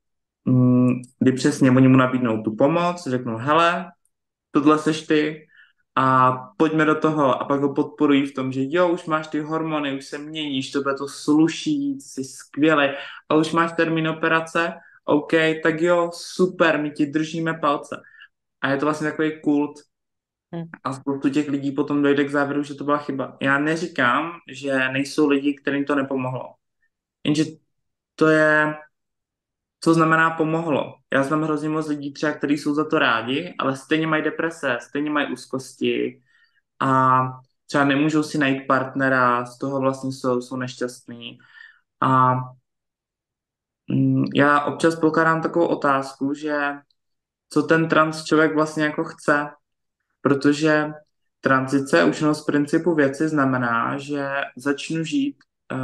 kdy přesně oni mu nabídnou tu pomoc, řeknou, hele, tohle seš ty a pojďme do toho a pak ho podporují v tom, že jo, už máš ty hormony, už se měníš, tohle to sluší, jsi skvělý a už máš termín operace, OK, tak jo, super, my ti držíme palce. A je to vlastně takový kult a spoustu těch lidí potom dojde k závěru, že to byla chyba. Já neříkám, že nejsou lidi, kterým to nepomohlo. Jenže to je, co znamená pomohlo. Já znám hrozně moc lidí třeba, kteří jsou za to rádi, ale stejně mají deprese, stejně mají úzkosti a třeba nemůžou si najít partnera, z toho vlastně jsou nešťastní. A já občas pokládám takovou otázku, že co ten trans člověk vlastně jako chce, protože tranzice už z principu věci znamená, že začnu žít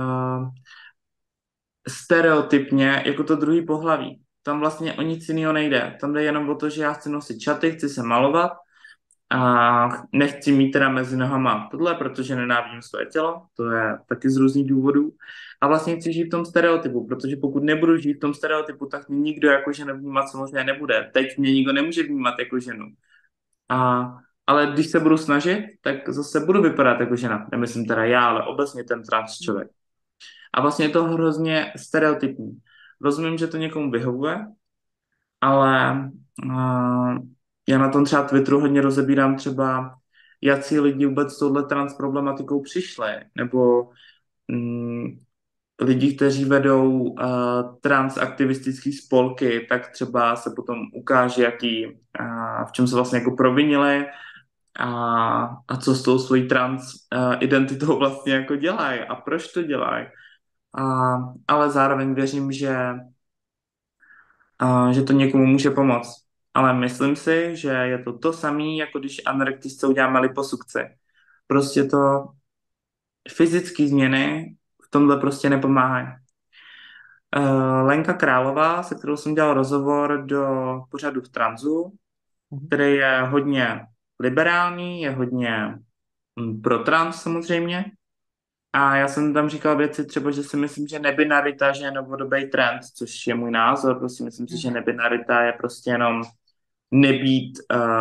stereotypně jako to druhý pohlaví. Tam vlastně o nic jiného nejde. Tam jde jenom o to, že já chci nosit šaty, chci se malovat a nechci mít teda mezi nohama tohle, protože nenávidím své tělo, to je taky z různých důvodů. A vlastně chci žít v tom stereotypu, protože pokud nebudu žít v tom stereotypu, tak mě nikdo jako ženu vnímat samozřejmě nebude. Teď mě nikdo nemůže vnímat jako ženu. Ale když se budu snažit, tak zase budu vypadat jako žena. Nemyslím teda já, ale obecně ten trans člověk. A vlastně je to hrozně stereotypní. Rozumím, že to někomu vyhovuje, ale já na tom třeba Twitteru hodně rozebírám třeba, jaký lidi vůbec s touhle trans problematikou přišli, nebo lidi, kteří vedou trans aktivistické spolky, tak třeba se potom ukáže, v čem se vlastně jako provinili a co s tou svojí trans identitou vlastně jako dělají a proč to dělají. Ale zároveň věřím, že to někomu může pomoct. Ale myslím si, že je to samé, jako když anorektisté uděláme liposukci. Prostě to fyzické změny v tomhle prostě nepomáhají. Lenka Králová, se kterou jsem dělal rozhovor do pořadu v Transu, který je hodně liberální, je hodně pro trans samozřejmě. A já jsem tam říkal věci třeba, že si myslím, že nebinarita že je novodobý trend, což je můj názor. Prostě myslím si, že nebinarita je prostě jenom nebýt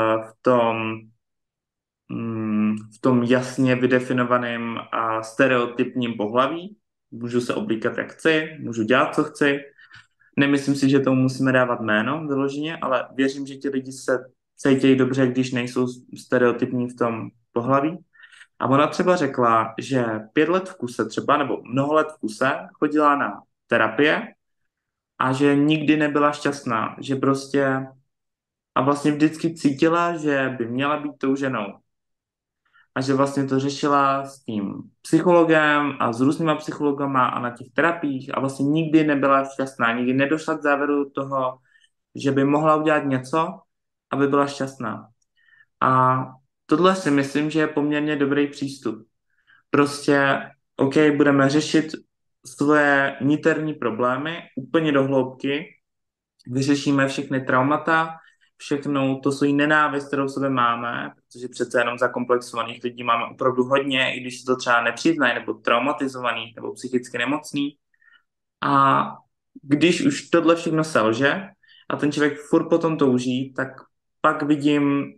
v tom jasně vydefinovaném a stereotypním pohlaví. Můžu se oblíkat, jak chci, můžu dělat, co chci. Nemyslím si, že tomu musíme dávat jméno vyloženě, ale věřím, že ti lidi se cítí dobře, když nejsou stereotypní v tom pohlaví. A ona třeba řekla, že 5 let v kuse třeba, nebo mnoho let v kuse chodila na terapie a že nikdy nebyla šťastná, že prostě a vlastně vždycky cítila, že by měla být tou ženou. a že vlastně to řešila s tím psychologem a s různýma psychologama a na těch terapiích a vlastně nikdy nebyla šťastná, nikdy nedošla k závěru toho, že by mohla udělat něco, aby byla šťastná. A tohle si myslím, že je poměrně dobrý přístup. Prostě, OK, budeme řešit svoje niterní problémy úplně do hloubky, vyřešíme všechny traumata, všechno to svoji nenávist, kterou v sobě máme, protože přece jenom zakomplexovaných lidí máme opravdu hodně, i když se to třeba nepřiznají, nebo traumatizovaný, nebo psychicky nemocný. A když už tohle všechno selže a ten člověk furt potom touží, tak pak vidím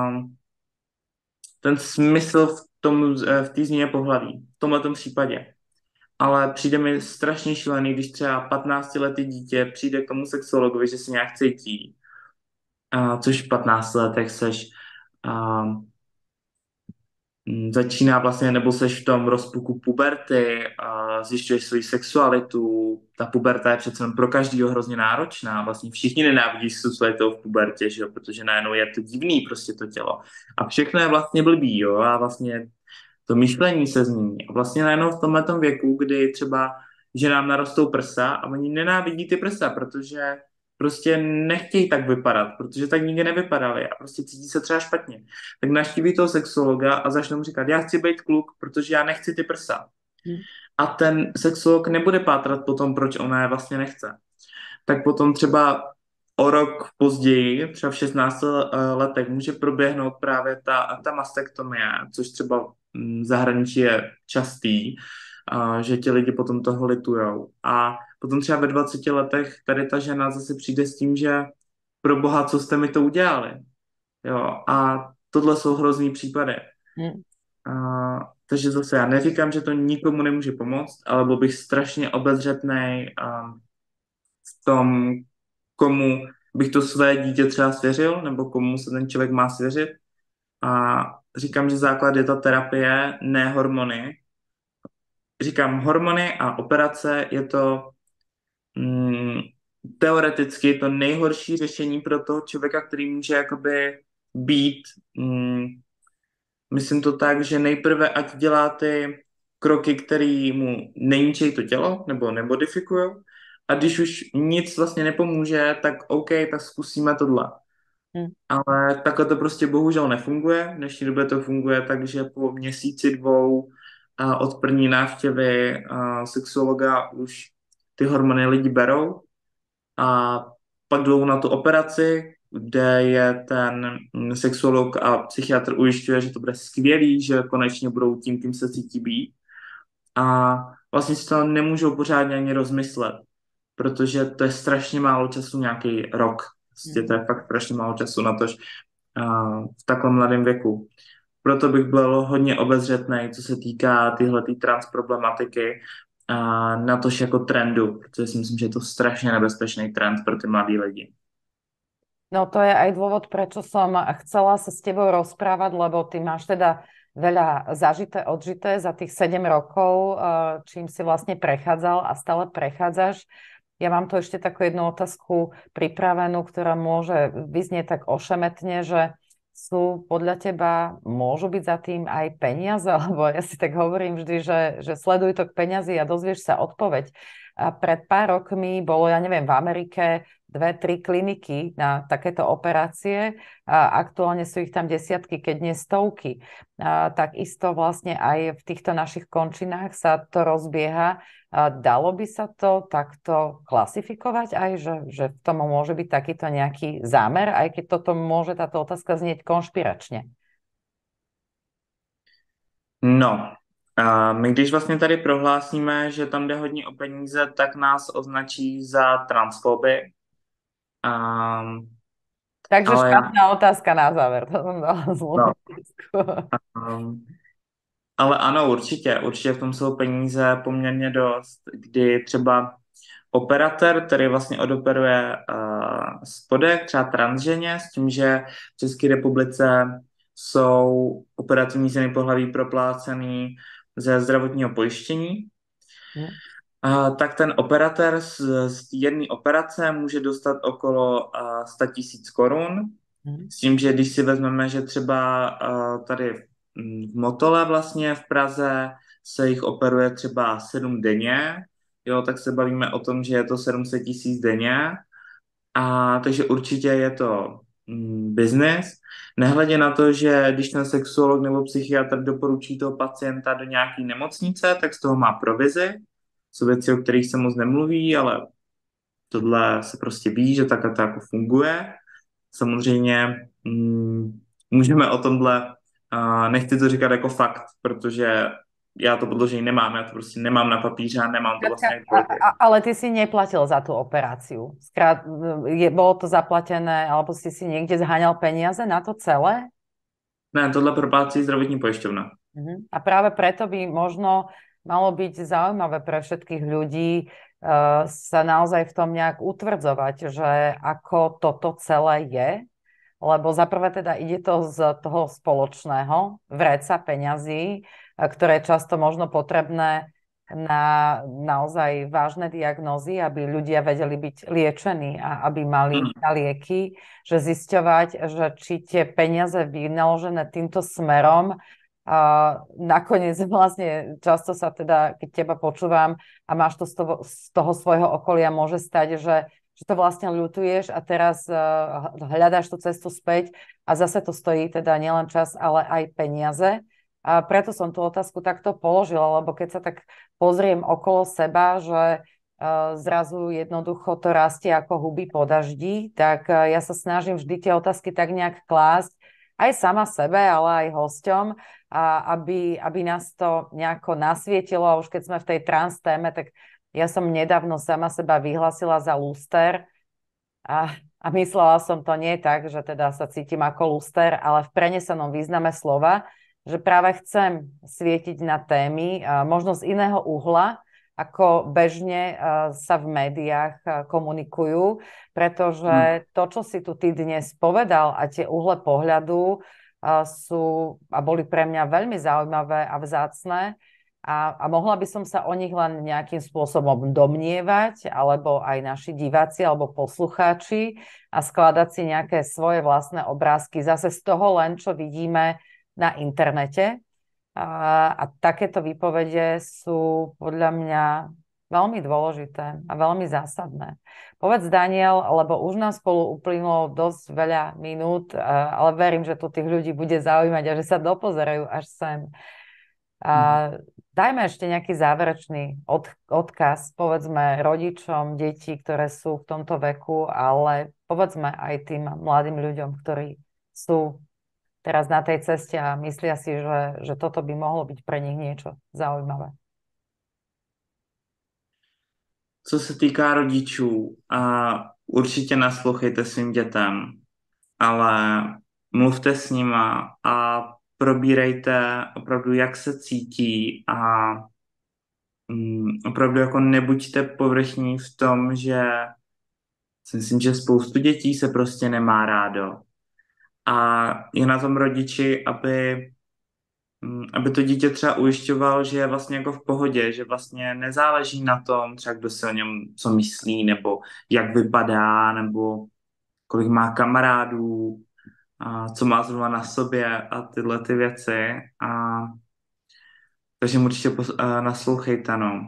ten smysl v té změně pohlaví, v tomhle případě. Ale přijde mi strašně šílený, když třeba 15-letý dítě přijde k tomu sexuologovi, že se nějak cítí, což v 15 letech seš, a, začíná vlastně, nebo seš v tom rozpuku puberty, zjišťuješ svoji sexualitu, ta puberta je přece pro každýho hrozně náročná, vlastně všichni nenávidí sexualitu v pubertě, že jo? Protože najednou je to divný prostě to tělo a všechno je vlastně blbý, jo, a vlastně to myšlení se změní. A vlastně najednou v tomhletom věku, kdy třeba ženám narostou prsa a oni nenávidí ty prsa, protože prostě nechtějí tak vypadat, protože tak nikdy nevypadali a prostě cítí se třeba špatně. Tak navštíví toho sexuologa a začnou mu říkat, já chci být kluk, protože já nechci ty prsa. A ten sexuolog nebude pátrat po tom, proč ona je vlastně nechce. Tak potom třeba o rok později, třeba v 16 letech, může proběhnout právě ta mastektomie, což třeba v zahraničí je častý, že ti lidi potom toho litujou. A potom třeba ve 20 letech tady ta žena zase přijde s tím, že pro boha, co jste mi to udělali. Jo, a tohle jsou hrozný případy. Takže zase já neříkám, že to nikomu nemůže pomoct, ale byl bych strašně obezřetnej v tom, komu bych to své dítě třeba svěřil, nebo komu se ten člověk má svěřit. A říkám, že základ je ta terapie, ne hormony. Říkám, hormony a operace je to teoreticky to nejhorší řešení pro toho člověka, který může jakoby být, myslím to tak, že nejprve ať dělá ty kroky, které mu neníčejí to tělo, nebo nemodifikují, a když už nic vlastně nepomůže, tak OK, tak zkusíme tohle. Ale takhle to prostě bohužel nefunguje. V dnešní době to funguje tak, že po měsíci, dvou od první návštěvy sexuologa už ty hormony lidi berou a pak jdou na tu operaci, kde je ten sexuolog a psychiatr ujišťuje, že to bude skvělý, že konečně budou tím, kým se cítí být. A vlastně si to nemůžou pořádně ani rozmyslet, protože to je strašně málo času, nějaký rok. Prostě to je fakt strašně málo času na to, v takovém mladém věku. Proto bych byl hodně obezřetný, co se týká tyhletý trans problematiky, na tož jako trendu, protože si myslím, že je to strašně nebezpečný trend pro ty mladí lidi. No to je aj dôvod, prečo som chcela sa s tebou rozprávať, lebo ty máš teda veľa zažité, odžité za tých 7 rokov, čím si vlastne prechádzal a stále prechádzaš. Ja mám tu ešte takú jednu otázku pripravenú, ktorá môže vyznieť tak ošemetne, že sú podľa teba, môžu byť za tým aj peniaze? Lebo ja si tak hovorím vždy, že sleduj to k peniazy a dozvieš sa odpoveď. A pred pár rokmi bolo, ja neviem, v Amerike 2-3 kliniky na takéto operácie. A aktuálne sú ich tam desiatky, keď nie stovky. Takisto vlastne aj v týchto našich končinách sa to rozbieha. Dalo by sa to takto klasifikovať aj, že v tom môže byť takýto nejaký zámer, aj keď toto môže táto otázka znieť konšpiračne? No, my když vlastně tady prohlásíme, že tam jde hodně o peníze, tak nás označí za transfoby. Takže špatná otázka na záver. To som dala zlú no. Ale ano, určitě v tom jsou peníze poměrně dost, kdy třeba operatér, který vlastně odoperuje spodek, třeba transženě, s tím, že v České republice jsou operativní změny pohlaví proplácený ze zdravotního pojištění, tak ten operatér z jedné operace může dostat okolo 100 000 korun, s tím, že když si vezmeme, že třeba tady v Motole vlastně v Praze se jich operuje třeba 7 denně, jo, tak se bavíme o tom, že je to 700 000 denně, a takže určitě je to business. Nehledě na to, že když ten sexuolog nebo psychiatr doporučí toho pacienta do nějaké nemocnice, tak z toho má provizi. Jsou věci, o kterých se moc nemluví, ale tohle se prostě ví, že takhle to jako funguje. Samozřejmě můžeme o tomhle, nechci to říkat jako fakt, protože já to podložení nemám, já to prostě nemám na papíře a nemám to vlastně jak doložit. Ale ty si neplatil za tú operáciu. Bolo to zaplatené, alebo si niekde zháňal peniaze na to celé? Ne, tohle proplácí zdravotní pojišťovna. A práve preto by možno malo byť zaujímavé pre všetkých ľudí sa naozaj v tom nejak utvrdzovať, že ako toto celé je, lebo zaprvé teda ide to z toho spoločného vreca peňazí, ktoré je často možno potrebné na naozaj vážne diagnózy, aby ľudia vedeli byť liečení a aby mali na lieky, že zisťovať, že či tie peniaze vynaložené týmto smerom a nakoniec vlastne často sa teda, keď teba počúvam a máš to z toho svojho okolia, môže stať, že to vlastne ľutuješ a teraz hľadáš tú cestu späť a zase to stojí teda nielen čas, ale aj peniaze. A preto som tú otázku takto položila, lebo keď sa tak pozriem okolo seba, že zrazu jednoducho to rastie ako huby po daždi, tak ja sa snažím vždy tie otázky tak nejak klásť aj sama sebe, ale aj hosťom, aby nás to nejako nasvietilo. A už keď sme v tej trans téme, tak ja som nedávno sama seba vyhlasila za lúster a myslela som to nie tak, že teda sa cítim ako lúster, ale v prenesenom význame slova, že práve chcem svietiť na témy možno z iného uhla, ako bežne sa v médiách komunikujú, pretože to, čo si tu ty dnes povedal a tie uhle pohľadu sú a boli pre mňa veľmi zaujímavé a vzácne a mohla by som sa o nich len nejakým spôsobom domnievať, alebo aj naši diváci alebo poslucháči a skladať si nejaké svoje vlastné obrázky zase z toho len, čo vidíme na internete. A takéto výpovede sú podľa mňa veľmi dôležité a veľmi zásadné. Povedz, Daniel, lebo už nám spolu uplynulo dosť veľa minút, ale verím, že tu tých ľudí bude zaujímať a že sa dopozerajú až sem. Dajme ešte nejaký záverečný odkaz, povedzme rodičom detí, ktoré sú v tomto veku, ale povedzme aj tým mladým ľuďom, ktorí sú teraz na tej ceste a myslia si, že toto by mohlo byť pre nich niečo zaujímavé. Co se týká rodičů, určitě naslouchejte svým dětem, ale mluvte s nima a probírejte opravdu, jak se cítí a opravdu jako nebuďte povrchní v tom, že si myslím, že spoustu dětí se prostě nemá rádo. A je na tom rodiči, aby to dítě třeba ujišťoval, že je vlastně jako v pohodě, že vlastně nezáleží na tom, třeba kdo si o něm co myslí, nebo jak vypadá, nebo kolik má kamarádů, a co má zrovna na sobě a tyhle ty věci. Takže mu určitě naslouchejte, no.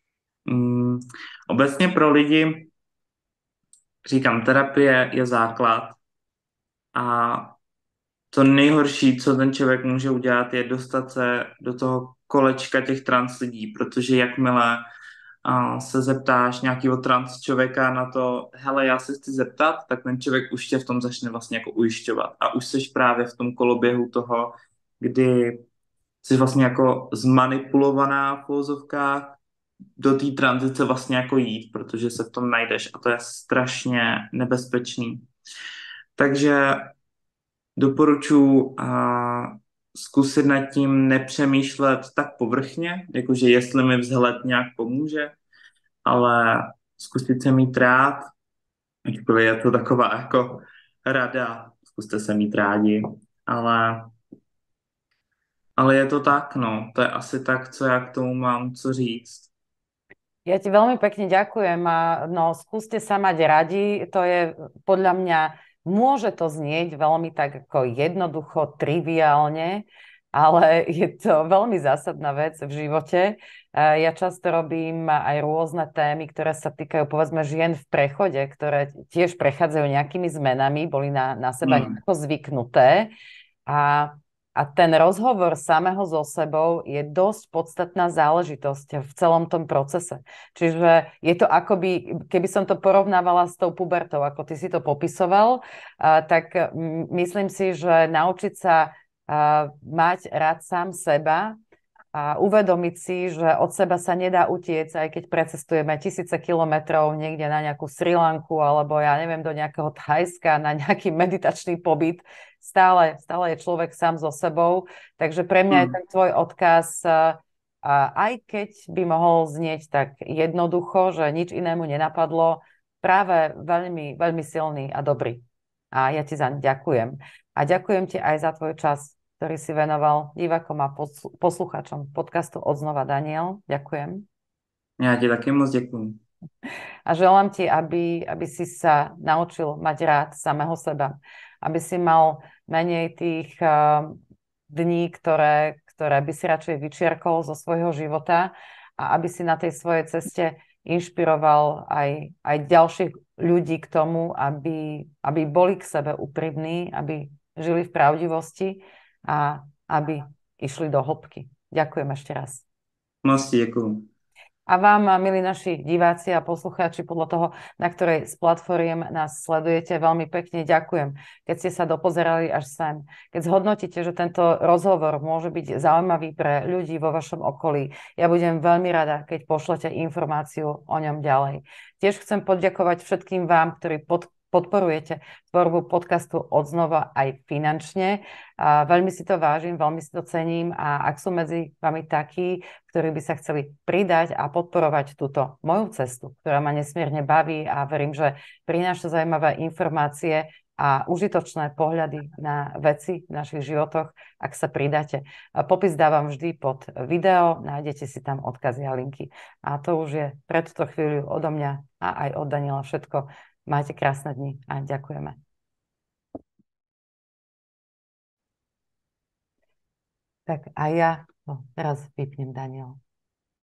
Obecně pro lidi, říkám, terapie je základ a to nejhorší, co ten člověk může udělat, je dostat se do toho kolečka těch trans lidí, protože jakmile se zeptáš nějakého trans člověka na to, hele, já se chci zeptat, tak ten člověk už tě v tom začne vlastně jako ujišťovat. A už seš právě v tom koloběhu toho, kdy jsi vlastně jako zmanipulovaná v uvozovkách do té tranzice vlastně jako jít, protože se v tom najdeš a to je strašně nebezpečný. Takže doporučuji zkusit nad tím nepřemýšlet tak povrchně, jakože jestli mi vzhled nějak pomůže, ale zkusit se mít rád, ačkoliv je to taková jako rada, zkuste se mít rádi, ale je to tak, no, to je asi tak, co já k tomu mám co říct. Ja ti veľmi pekne ďakujem a no, skúste sa mať radi, to je podľa mňa, môže to znieť veľmi tak ako jednoducho, triviálne, ale je to veľmi zásadná vec v živote. Ja často robím aj rôzne témy, ktoré sa týkajú, povedzme, žien v prechode, ktoré tiež prechádzajú nejakými zmenami, boli na seba Hmm. nejako zvyknuté. A, a ten rozhovor samého so sebou je dosť podstatná záležitosť v celom tom procese. Čiže je to akoby, keby som to porovnávala s tou pubertou, ako ty si to popisoval, tak myslím si, že naučiť sa mať rád sám seba a uvedomiť si, že od seba sa nedá utiecť, aj keď precestujeme tisíce kilometrov niekde na nejakú Sri Lanku alebo ja neviem, do nejakého Thajska, na nejaký meditačný pobyt. Stále je človek sám so sebou. Takže pre mňa je Hmm. ten tvoj odkaz, aj keď by mohol znieť tak jednoducho, že nič inému nenapadlo, práve veľmi, veľmi silný a dobrý. A ja ti zaň ďakujem. A ďakujem ti aj za tvoj čas, ktorý si venoval divákom a poslucháčom podcastu Odznova Daniel. Ďakujem. Já ti taky moc děkuji. A želám ti, aby si sa naučil mať rád samého seba. Aby si mal menej tých dní, ktoré by si radšej vyčiarkol zo svojho života a aby si na tej svojej ceste inšpiroval aj ďalších ľudí k tomu, aby boli k sebe úprimní, aby žili v pravdivosti a aby išli do hĺbky. Ďakujem ešte raz. Moc ti děkuji. A vám, milí naši diváci a poslucháči, podľa toho, na ktorej z platformiem nás sledujete, veľmi pekne ďakujem, keď ste sa dopozerali až sem. Keď zhodnotíte, že tento rozhovor môže byť zaujímavý pre ľudí vo vašom okolí, ja budem veľmi rada, keď pošlete informáciu o ňom ďalej. Tiež chcem poďakovať všetkým vám, ktorí podporujete tvorbu podcastu Odznova aj finančne. A veľmi si to vážim, veľmi si to cením a ak sú medzi vami takí, ktorí by sa chceli pridať a podporovať túto moju cestu, ktorá ma nesmierne baví a verím, že prináša zaujímavé informácie a užitočné pohľady na veci v našich životoch, ak sa pridáte. Popis dávam vždy pod video, nájdete si tam odkazy a linky. A to už je pre túto chvíľu odo mňa a aj od Daniela všetko. Majte krásne dni a ďakujeme. Tak a ja teraz vypnem, Daniel.